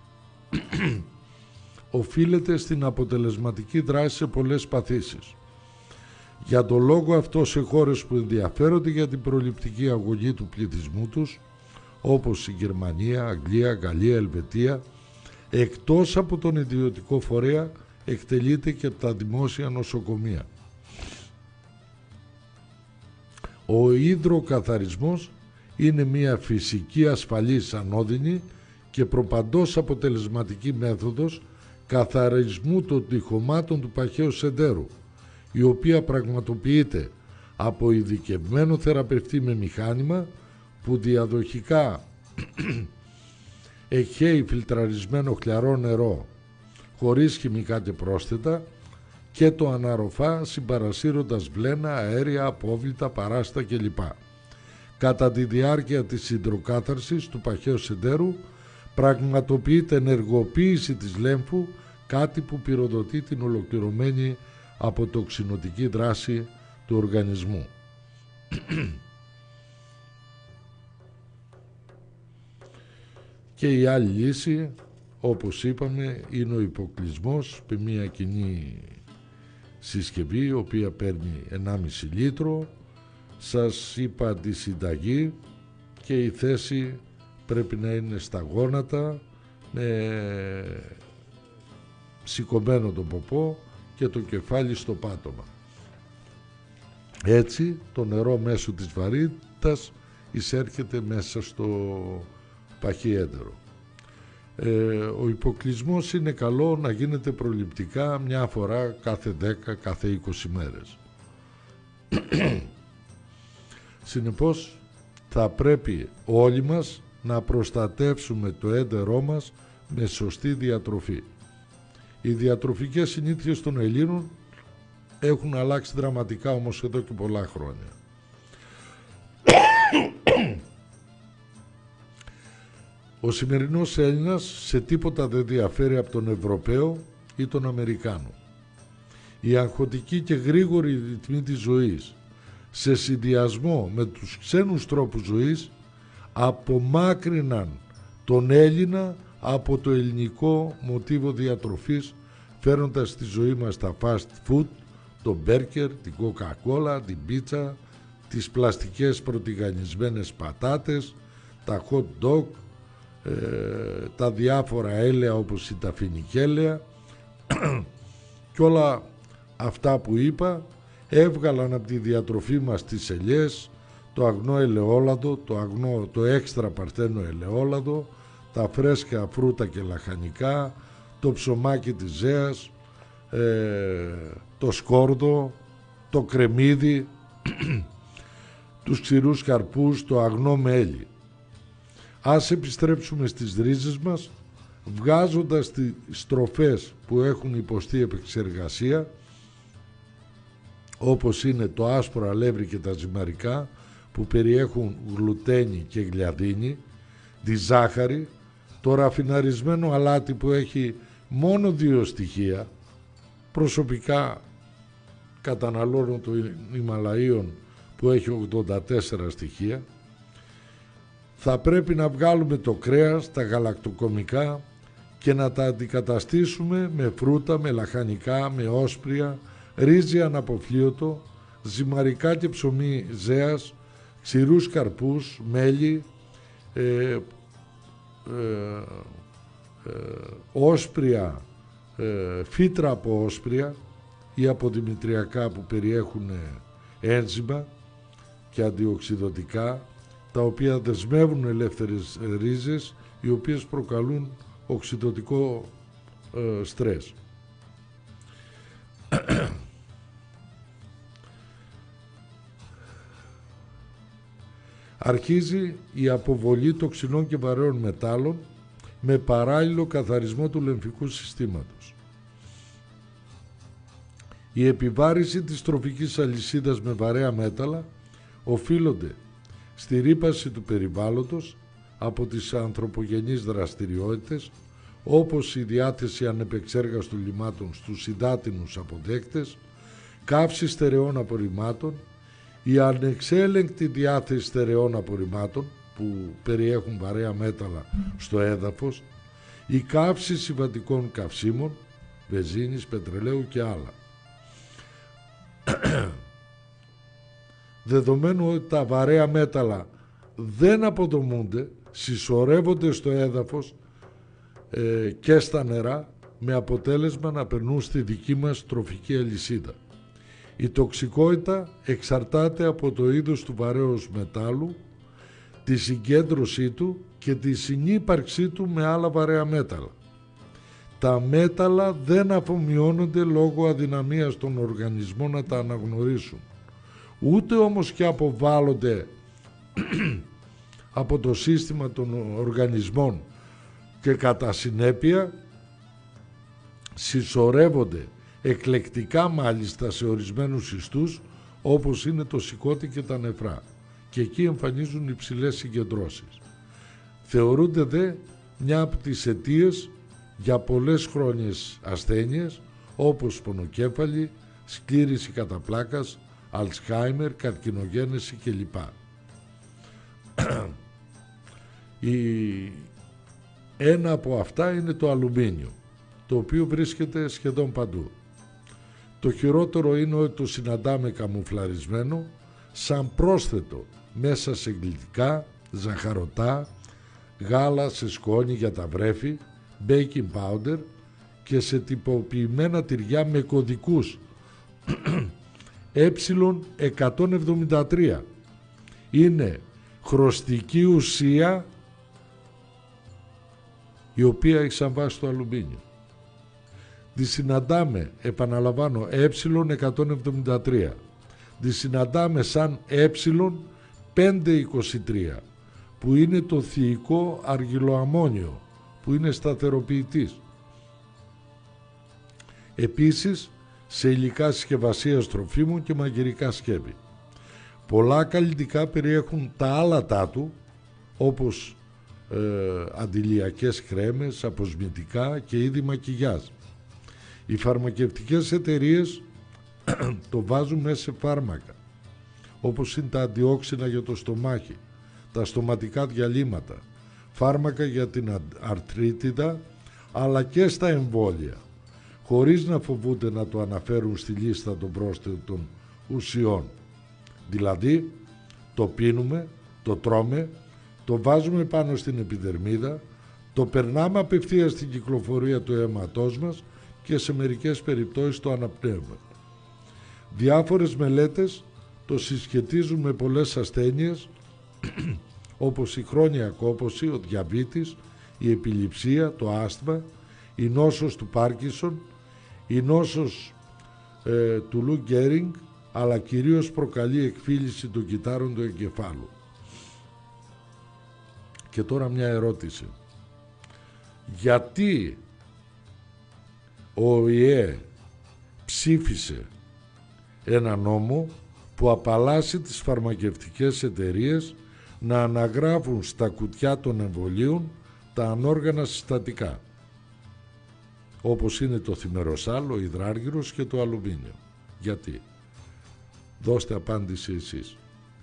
οφείλεται στην αποτελεσματική δράση σε πολλές παθήσεις. Για τον λόγο αυτό, σε χώρες που ενδιαφέρονται για την προληπτική αγωγή του πληθυσμού τους, όπως η Γερμανία, Αγγλία, Γαλλία, Ελβετία, εκτός από τον ιδιωτικό φορέα εκτελείται και τα δημόσια νοσοκομεία. Ο υδροκαθαρισμός είναι μια φυσική, ασφαλής, ανώδυνη και προπαντός αποτελεσματική μέθοδος καθαρισμού των τυχωμάτων του παχαίου σεντέρου, η οποία πραγματοποιείται από ειδικευμένο θεραπευτή με μηχάνημα που διαδοχικά εχέει φιλτραρισμένο χλιαρό νερό χωρίς χημικά και πρόσθετα και το αναρροφά συμπαρασύροντας βλένα, αέρια, απόβλητα, παράστα κλπ. Κατά τη διάρκεια της υδροκάθαρσης του παχαίου σεντέρου πραγματοποιείται ενεργοποίηση της λέμφου, κάτι που πυροδοτεί την ολοκληρωμένη αποτοξινωτική δράση του οργανισμού. Και η άλλη λύση, όπως είπαμε, είναι ο υποκλεισμός με μια κοινή συσκευή, η οποία παίρνει 1,5 λίτρο. Σας είπα τη συνταγή και η θέση πρέπει να είναι στα γόνατα, με σηκωμένο το ποπό και το κεφάλι στο πάτωμα. Έτσι το νερό μέσω της βαρύτητας εισέρχεται μέσα στο παχύ έντερο. Ο υποκλεισμός είναι καλό να γίνεται προληπτικά μια φορά κάθε 10, κάθε 20 μέρες. Συνεπώς θα πρέπει όλοι μας να προστατεύσουμε το έντερό μας με σωστή διατροφή. Οι διατροφικές συνήθειες των Ελλήνων έχουν αλλάξει δραματικά όμως εδώ και πολλά χρόνια. Ο σημερινός Έλληνας σε τίποτα δεν διαφέρει από τον Ευρωπαίο ή τον Αμερικάνο. Η αγχωτική και γρήγορη ρυθμή της ζωής, σε συνδυασμό με τους ξένους τρόπους ζωής, απομάκρυναν τον Έλληνα από το ελληνικό μοτίβο διατροφής, φέρνοντας στη ζωή μας τα fast food το μπέρκερ, την κοκακόλα, την πίτσα, τις πλαστικές πρωτιγανισμένες πατάτες, τα hot dog, τα διάφορα έλαια όπως η ταφινικέλαια και όλα αυτά που είπα έβγαλαν από τη διατροφή μας τις ελιές, το αγνό ελαιόλαδο, το έξτρα παρθένο ελαιόλαδο, τα φρέσκα φρούτα και λαχανικά, το ψωμάκι της ζέας, το σκόρδο, το κρεμμύδι, τους ξηρούς καρπούς, το αγνό μέλι. Ας επιστρέψουμε στις ρίζες μας, βγάζοντας τις στροφές που έχουν υποστεί επεξεργασία, όπως είναι το άσπρο αλεύρι και τα ζυμαρικά, που περιέχουν γλουτένι και γλιαδίνη, τη ζάχαρη, το ραφιναρισμένο αλάτι που έχει μόνο 2 στοιχεία, προσωπικά καταναλώνω το Ιμαλαίων που έχει 84 στοιχεία. Θα πρέπει να βγάλουμε το κρέας, τα γαλακτοκομικά και να τα αντικαταστήσουμε με φρούτα, με λαχανικά, με όσπρια, ρύζι αναποφλίωτο, ζυμαρικά και ψωμί ζέας, ξηρούς καρπούς, μέλι, όσπρια, φύτρα από όσπρια ή από δημητριακά που περιέχουν ένζημα και αντιοξυδωτικά, τα οποία δεσμεύουν ελεύθερες ρίζες, οι οποίες προκαλούν οξυδωτικό στρες. Αρχίζει η αποβολή τοξινών και βαρέων μετάλλων με παράλληλο καθαρισμό του λεμφικού συστήματος. Η επιβάρηση της τροφικής αλυσίδας με βαρέα μέταλλα οφείλονται στη ρύπαση του περιβάλλοντος από τις ανθρωπογενείς δραστηριότητες, όπως η διάθεση ανεπεξέργαστων λιμάτων στους υδάτινους αποδέκτες, καύση στερεών απορριμμάτων, η ανεξέλεγκτη διάθεση στερεών απορριμμάτων που περιέχουν βαρέα μέταλλα στο έδαφος, η καύση συμβατικών καυσίμων, βενζίνης, πετρελαίου και άλλα. Δεδομένου ότι τα βαρέα μέταλλα δεν αποδομούνται, συσσωρεύονται στο έδαφος και στα νερά, με αποτέλεσμα να περνούν στη δική μας τροφική αλυσίδα. Η τοξικότητα εξαρτάται από το είδος του βαρέως μετάλλου, τη συγκέντρωσή του και τη συνύπαρξή του με άλλα βαρέα μέταλλα. Τα μέταλλα δεν αφομοιώνονται λόγω αδυναμίας των οργανισμών να τα αναγνωρίσουν, ούτε όμως και αποβάλλονται από το σύστημα των οργανισμών και κατά συνέπεια συσσωρεύονται εκλεκτικά μάλιστα σε ορισμένους ιστούς, όπως είναι το σηκώτη και τα νεφρά, και εκεί εμφανίζουν υψηλές συγκεντρώσεις. Θεωρούνται δε μια από τις αιτίες για πολλές χρόνιες ασθένειες, όπως πονοκέφαλη, σκλήρηση κατά πλάκας, Αλτσχάιμερ, καρκινογένεση κλπ. Ένα από αυτά είναι το αλουμίνιο, το οποίο βρίσκεται σχεδόν παντού. Το χειρότερο είναι ότι το συναντάμε καμουφλαρισμένο σαν πρόσθετο μέσα σε γλυκά, ζαχαρωτά, γάλα σε σκόνη για τα βρέφη, baking powder και σε τυποποιημένα τυριά με κωδικούς Ε173. Είναι χρωστική ουσία η οποία έχει σαν βάση το αλουμίνιο. Τη συναντάμε, επαναλαμβάνω, Ε173. Τη συναντάμε σαν Ε523, που είναι το θηικό αργυλοαμμόνιο, που είναι σταθεροποιητής. Επίσης, σε υλικά συσκευασίας τροφίμων και μαγειρικά σκεύη. Πολλά καλλιτικά περιέχουν τα άλατά του, όπως αντιλιακές κρέμες, αποσμητικά και είδη μακιγιάζ. Οι φαρμακευτικές εταιρείες το βάζουν μέσα σε φάρμακα, όπως είναι τα αντιόξινα για το στομάχι, τα στοματικά διαλύματα, φάρμακα για την αρτρίτιδα, αλλά και στα εμβόλια, χωρίς να φοβούνται να το αναφέρουν στη λίστα των πρόσθετων ουσιών. Δηλαδή, το πίνουμε, το τρώμε, το βάζουμε πάνω στην επιδερμίδα, το περνάμε απευθείας στην κυκλοφορία του αίματός μας και σε μερικές περιπτώσεις το αναπνέουμε. Διάφορες μελέτες το συσχετίζουν με πολλές ασθένειες όπως η χρόνια κόπωση, ο διαβήτης, η επιληψία, το άσθμα, η νόσος του Πάρκινσον, η νόσος του Λου Γκέρινγκ, αλλά κυρίως προκαλεί εκφύλιση των κυττάρων του εγκεφάλου. Και τώρα μια ερώτηση. Γιατί ο ΟΗΕ ψήφισε ένα νόμο που απαλλάσσει τις φαρμακευτικές εταιρείες να αναγράφουν στα κουτιά των εμβολίων τα ανόργανα συστατικά, όπως είναι το θημεροσάλ, ο υδράργυρος και το αλουμίνιο? Γιατί? Δώστε απάντηση εσείς.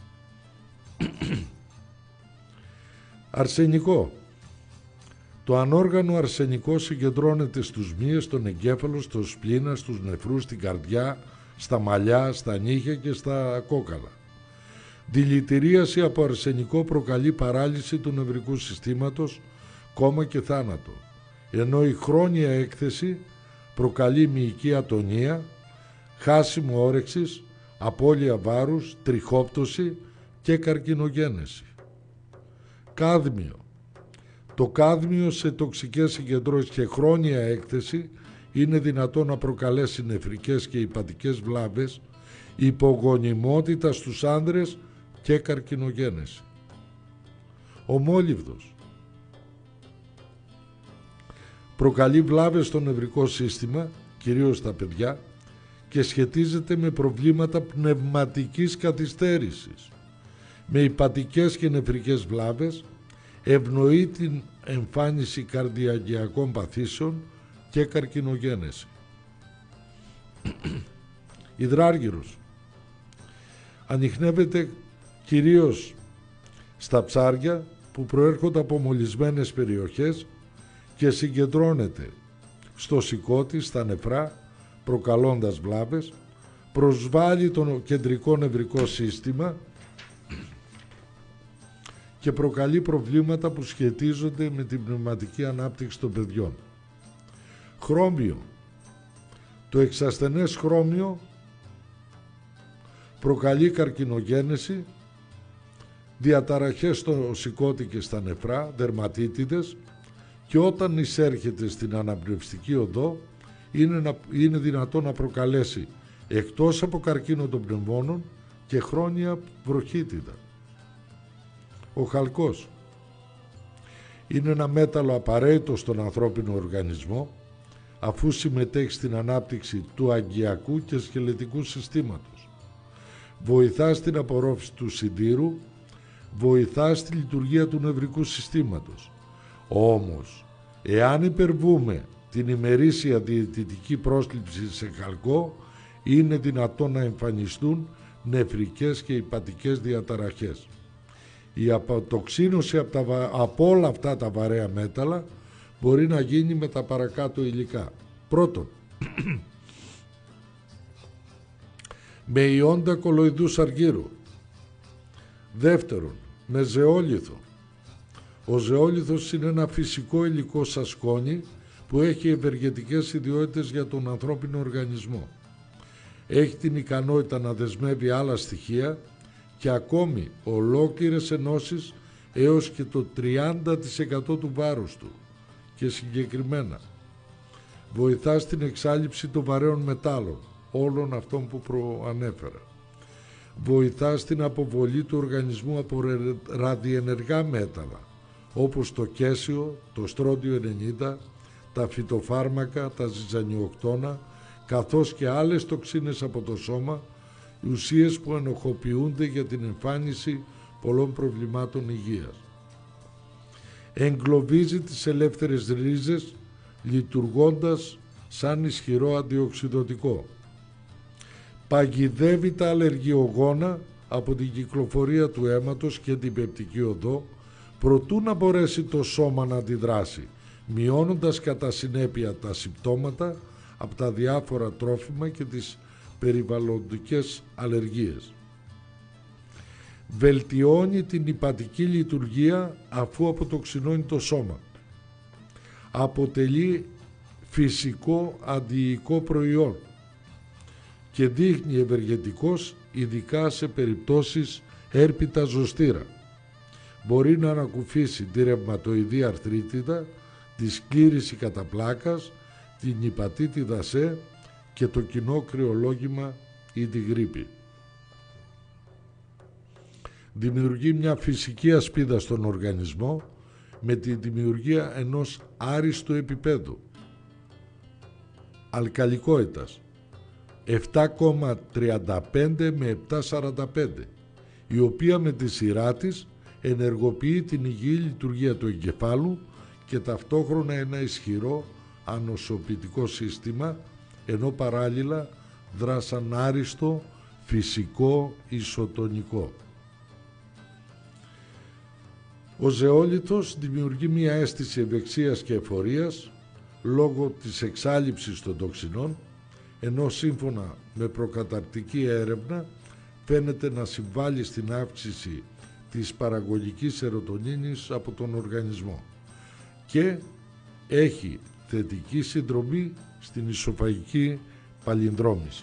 Αρσενικό. Το ανόργανο αρσενικό συγκεντρώνεται στους μύες, στον εγκέφαλο, στο σπλήνα, στους νεφρούς, στην καρδιά, στα μαλλιά, στα νύχια και στα κόκαλα. Δηλητηρίαση από αρσενικό προκαλεί παράλυση του νευρικού συστήματος, κόμμα και θάνατο, ενώ η χρόνια έκθεση προκαλεί μυϊκή ατονία, χάσιμο όρεξης, απώλεια βάρους, τριχόπτωση και καρκινογένεση. Κάδμιο. Το κάδμιο σε τοξικές συγκεντρώσεις και χρόνια έκθεση είναι δυνατό να προκαλέσει νεφρικές και ηπατικές βλάβες, υπογονιμότητα στους άνδρες και καρκινογένεση. Ο μόλιβδος προκαλεί βλάβες στο νευρικό σύστημα, κυρίως στα παιδιά, και σχετίζεται με προβλήματα πνευματικής καθυστέρησης. Με ηπατικές και νεφρικές βλάβες ευνοεί την εμφάνιση καρδιαγγειακών παθήσεων και καρκινογένεση. Υδράργυρος ανιχνεύεται κυρίως στα ψάρια που προέρχονται από μολυσμένες περιοχές και συγκεντρώνεται στο σηκώτη, στα νεφρά, προκαλώντας βλάβες, προσβάλλει το κεντρικό νευρικό σύστημα και προκαλεί προβλήματα που σχετίζονται με την πνευματική ανάπτυξη των παιδιών. Χρώμιο. Το εξασθενές χρώμιο προκαλεί καρκινογένεση, διαταραχές στο σηκώτη και στα νεφρά, δερματίτιδες, και όταν εισέρχεται στην αναπνευστική οδό είναι δυνατό να προκαλέσει εκτός από καρκίνο των πνευμόνων και χρόνια βροχίτιδα. Ο χαλκός είναι ένα μέταλλο απαραίτητο στον ανθρώπινο οργανισμό, αφού συμμετέχει στην ανάπτυξη του αγκιακού και σκελετικού συστήματος. Βοηθά στην απορρόφηση του σιδήρου, βοηθά στη λειτουργία του νευρικού συστήματος. Όμως, εάν υπερβούμε την ημερήσια διαιτητική πρόσληψη σε χαλκό, είναι δυνατό να εμφανιστούν νεφρικές και ηπατικές διαταραχές. Η αποτοξίνωση από όλα αυτά τα βαρέα μέταλλα μπορεί να γίνει με τα παρακάτω υλικά. Πρώτον, με ιόντα κολοειδούς αργύρου. Δεύτερον, με ζεόλιθο. Ο ζεόλιθος είναι ένα φυσικό υλικό σασκόνη που έχει ευεργετικές ιδιότητες για τον ανθρώπινο οργανισμό. Έχει την ικανότητα να δεσμεύει άλλα στοιχεία και ακόμη ολόκληρες ενώσεις έως και το 30% του βάρους του, και συγκεκριμένα βοηθά στην εξάλειψη των βαρέων μετάλλων, όλων αυτών που προανέφερα. Βοηθά στην αποβολή του οργανισμού από ραδιενεργά μέταλλα, όπως το κέσιο, το στρόντιο 90, τα φυτοφάρμακα, τα ζυζανιοκτώνα, καθώς και άλλες τοξίνες από το σώμα, ουσίες που ενοχοποιούνται για την εμφάνιση πολλών προβλημάτων υγείας. Εγκλωβίζει τις ελεύθερες ρίζες, λειτουργώντας σαν ισχυρό αντιοξυδωτικό. Παγιδεύει τα αλλεργιογόνα από την κυκλοφορία του αίματος και την πεπτική οδό, προτού να μπορέσει το σώμα να αντιδράσει, μειώνοντας κατά συνέπεια τα συμπτώματα, από τα διάφορα τρόφιμα και τις περιβαλλοντικές αλλεργίες. Βελτιώνει την υπατική λειτουργία αφού αποτοξινώνει το σώμα. Αποτελεί φυσικό αντιϊκό προϊόν και δείχνει ευεργετικός ειδικά σε περιπτώσεις έρπιτα ζωστήρα. Μπορεί να ανακουφίσει τη ρευματοειδή αρθρίτιδα, τη σκλήρηση κατά πλάκας, την υπατήτιδα C και το κοινό κρυολόγημα ή τη γρίπη. Δημιουργεί μια φυσική ασπίδα στον οργανισμό με τη δημιουργία ενός άριστου επίπεδου αλκαλικότητας 7,35 με 7,45, η οποία με τη σειρά της ενεργοποιεί την υγιή λειτουργία του εγκεφάλου και ταυτόχρονα ένα ισχυρό ανοσοποιητικό σύστημα, ενώ παράλληλα δράσαν άριστο φυσικό ισοτονικό. Ο ζεόλιθος δημιουργεί μια αίσθηση ευεξίας και εφορίας λόγω της εξάλειψης των τοξινών, ενώ σύμφωνα με προκαταρκτική έρευνα φαίνεται να συμβάλλει στην αύξηση της παραγωγικής σερωτονίνης από τον οργανισμό και έχει θετική συνδρομή στην ισοφαγική παλινδρόμηση.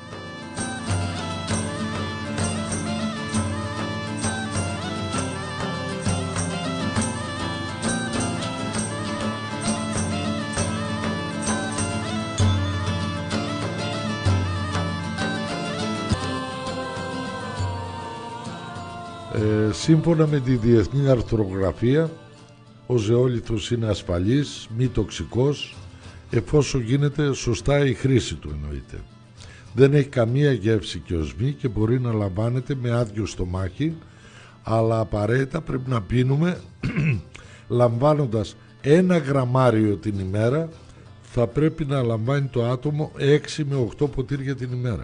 Σύμφωνα με τη Διεθνή Αρθρογραφία, ο ζεόλιθος είναι ασφαλής, μη τοξικός, εφόσον γίνεται σωστά η χρήση του εννοείται. Δεν έχει καμία γεύση και οσμή και μπορεί να λαμβάνεται με άδειο στομάχι, αλλά απαραίτητα πρέπει να πίνουμε λαμβάνοντας 1 γραμμάριο την ημέρα. Θα πρέπει να λαμβάνει το άτομο 6 με 8 ποτήρια την ημέρα.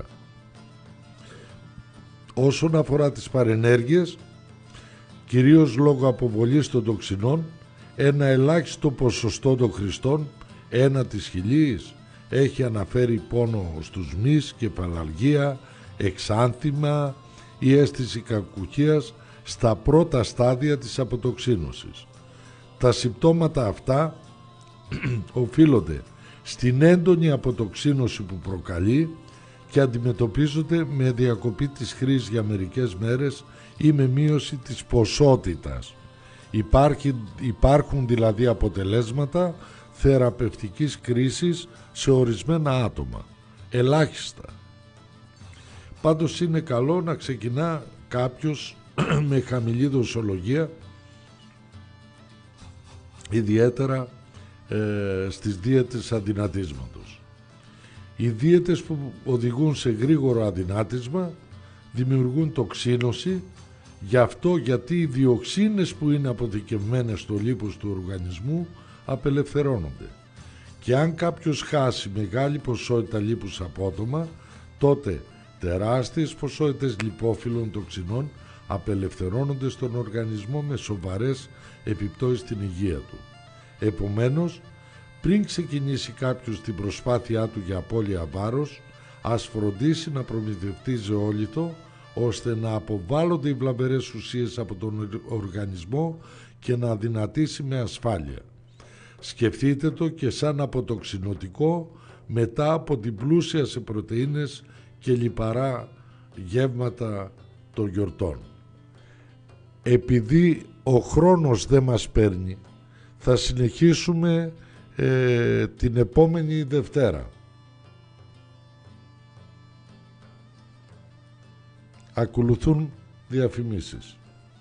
Όσον αφορά τις παρενέργειες, κυρίως λόγω αποβολής των τοξινών, ένα ελάχιστο ποσοστό των χρηστών, 1 της 1000, έχει αναφέρει πόνο στους μυς, κεφαλαλγία, εξάνθημα ή αίσθηση κακουχίας στα πρώτα στάδια της αποτοξίνωσης. Τα συμπτώματα αυτά οφείλονται στην έντονη αποτοξίνωση που προκαλεί και αντιμετωπίζονται με διακοπή της χρήσης για μερικές μέρες ή με μείωση της ποσότητας. Υπάρχουν δηλαδή αποτελέσματα θεραπευτικής κρίσης σε ορισμένα άτομα, ελάχιστα. Πάντως είναι καλό να ξεκινά κάποιος με χαμηλή δοσολογία, ιδιαίτερα στις δίαιτες αδυνατίσματος. Οι δίαιτες που οδηγούν σε γρήγορο αδυνάτισμα δημιουργούν τοξίνωση, γιατί οι διοξίνες που είναι αποθηκευμένες στο λίπος του οργανισμού απελευθερώνονται. Και αν κάποιος χάσει μεγάλη ποσότητα λίπους απότομα, τότε τεράστιες ποσότητες λιπόφυλλων τοξινών απελευθερώνονται στον οργανισμό με σοβαρές επιπτώσεις στην υγεία του. Επομένως, πριν ξεκινήσει κάποιος την προσπάθειά του για απώλεια βάρος, ας φροντίσει να προμηθευτεί ζεόλιθο, ώστε να αποβάλλονται οι βλαβερές ουσίες από τον οργανισμό και να αδυνατήσει με ασφάλεια. Σκεφτείτε το και σαν αποτοξινωτικό μετά από την πλούσια σε πρωτεΐνες και λιπαρά γεύματα των γιορτών. Επειδή ο χρόνος δεν μας παίρνει, θα συνεχίσουμε την επόμενη Δευτέρα. Ακολουθούν διαφημίσεις.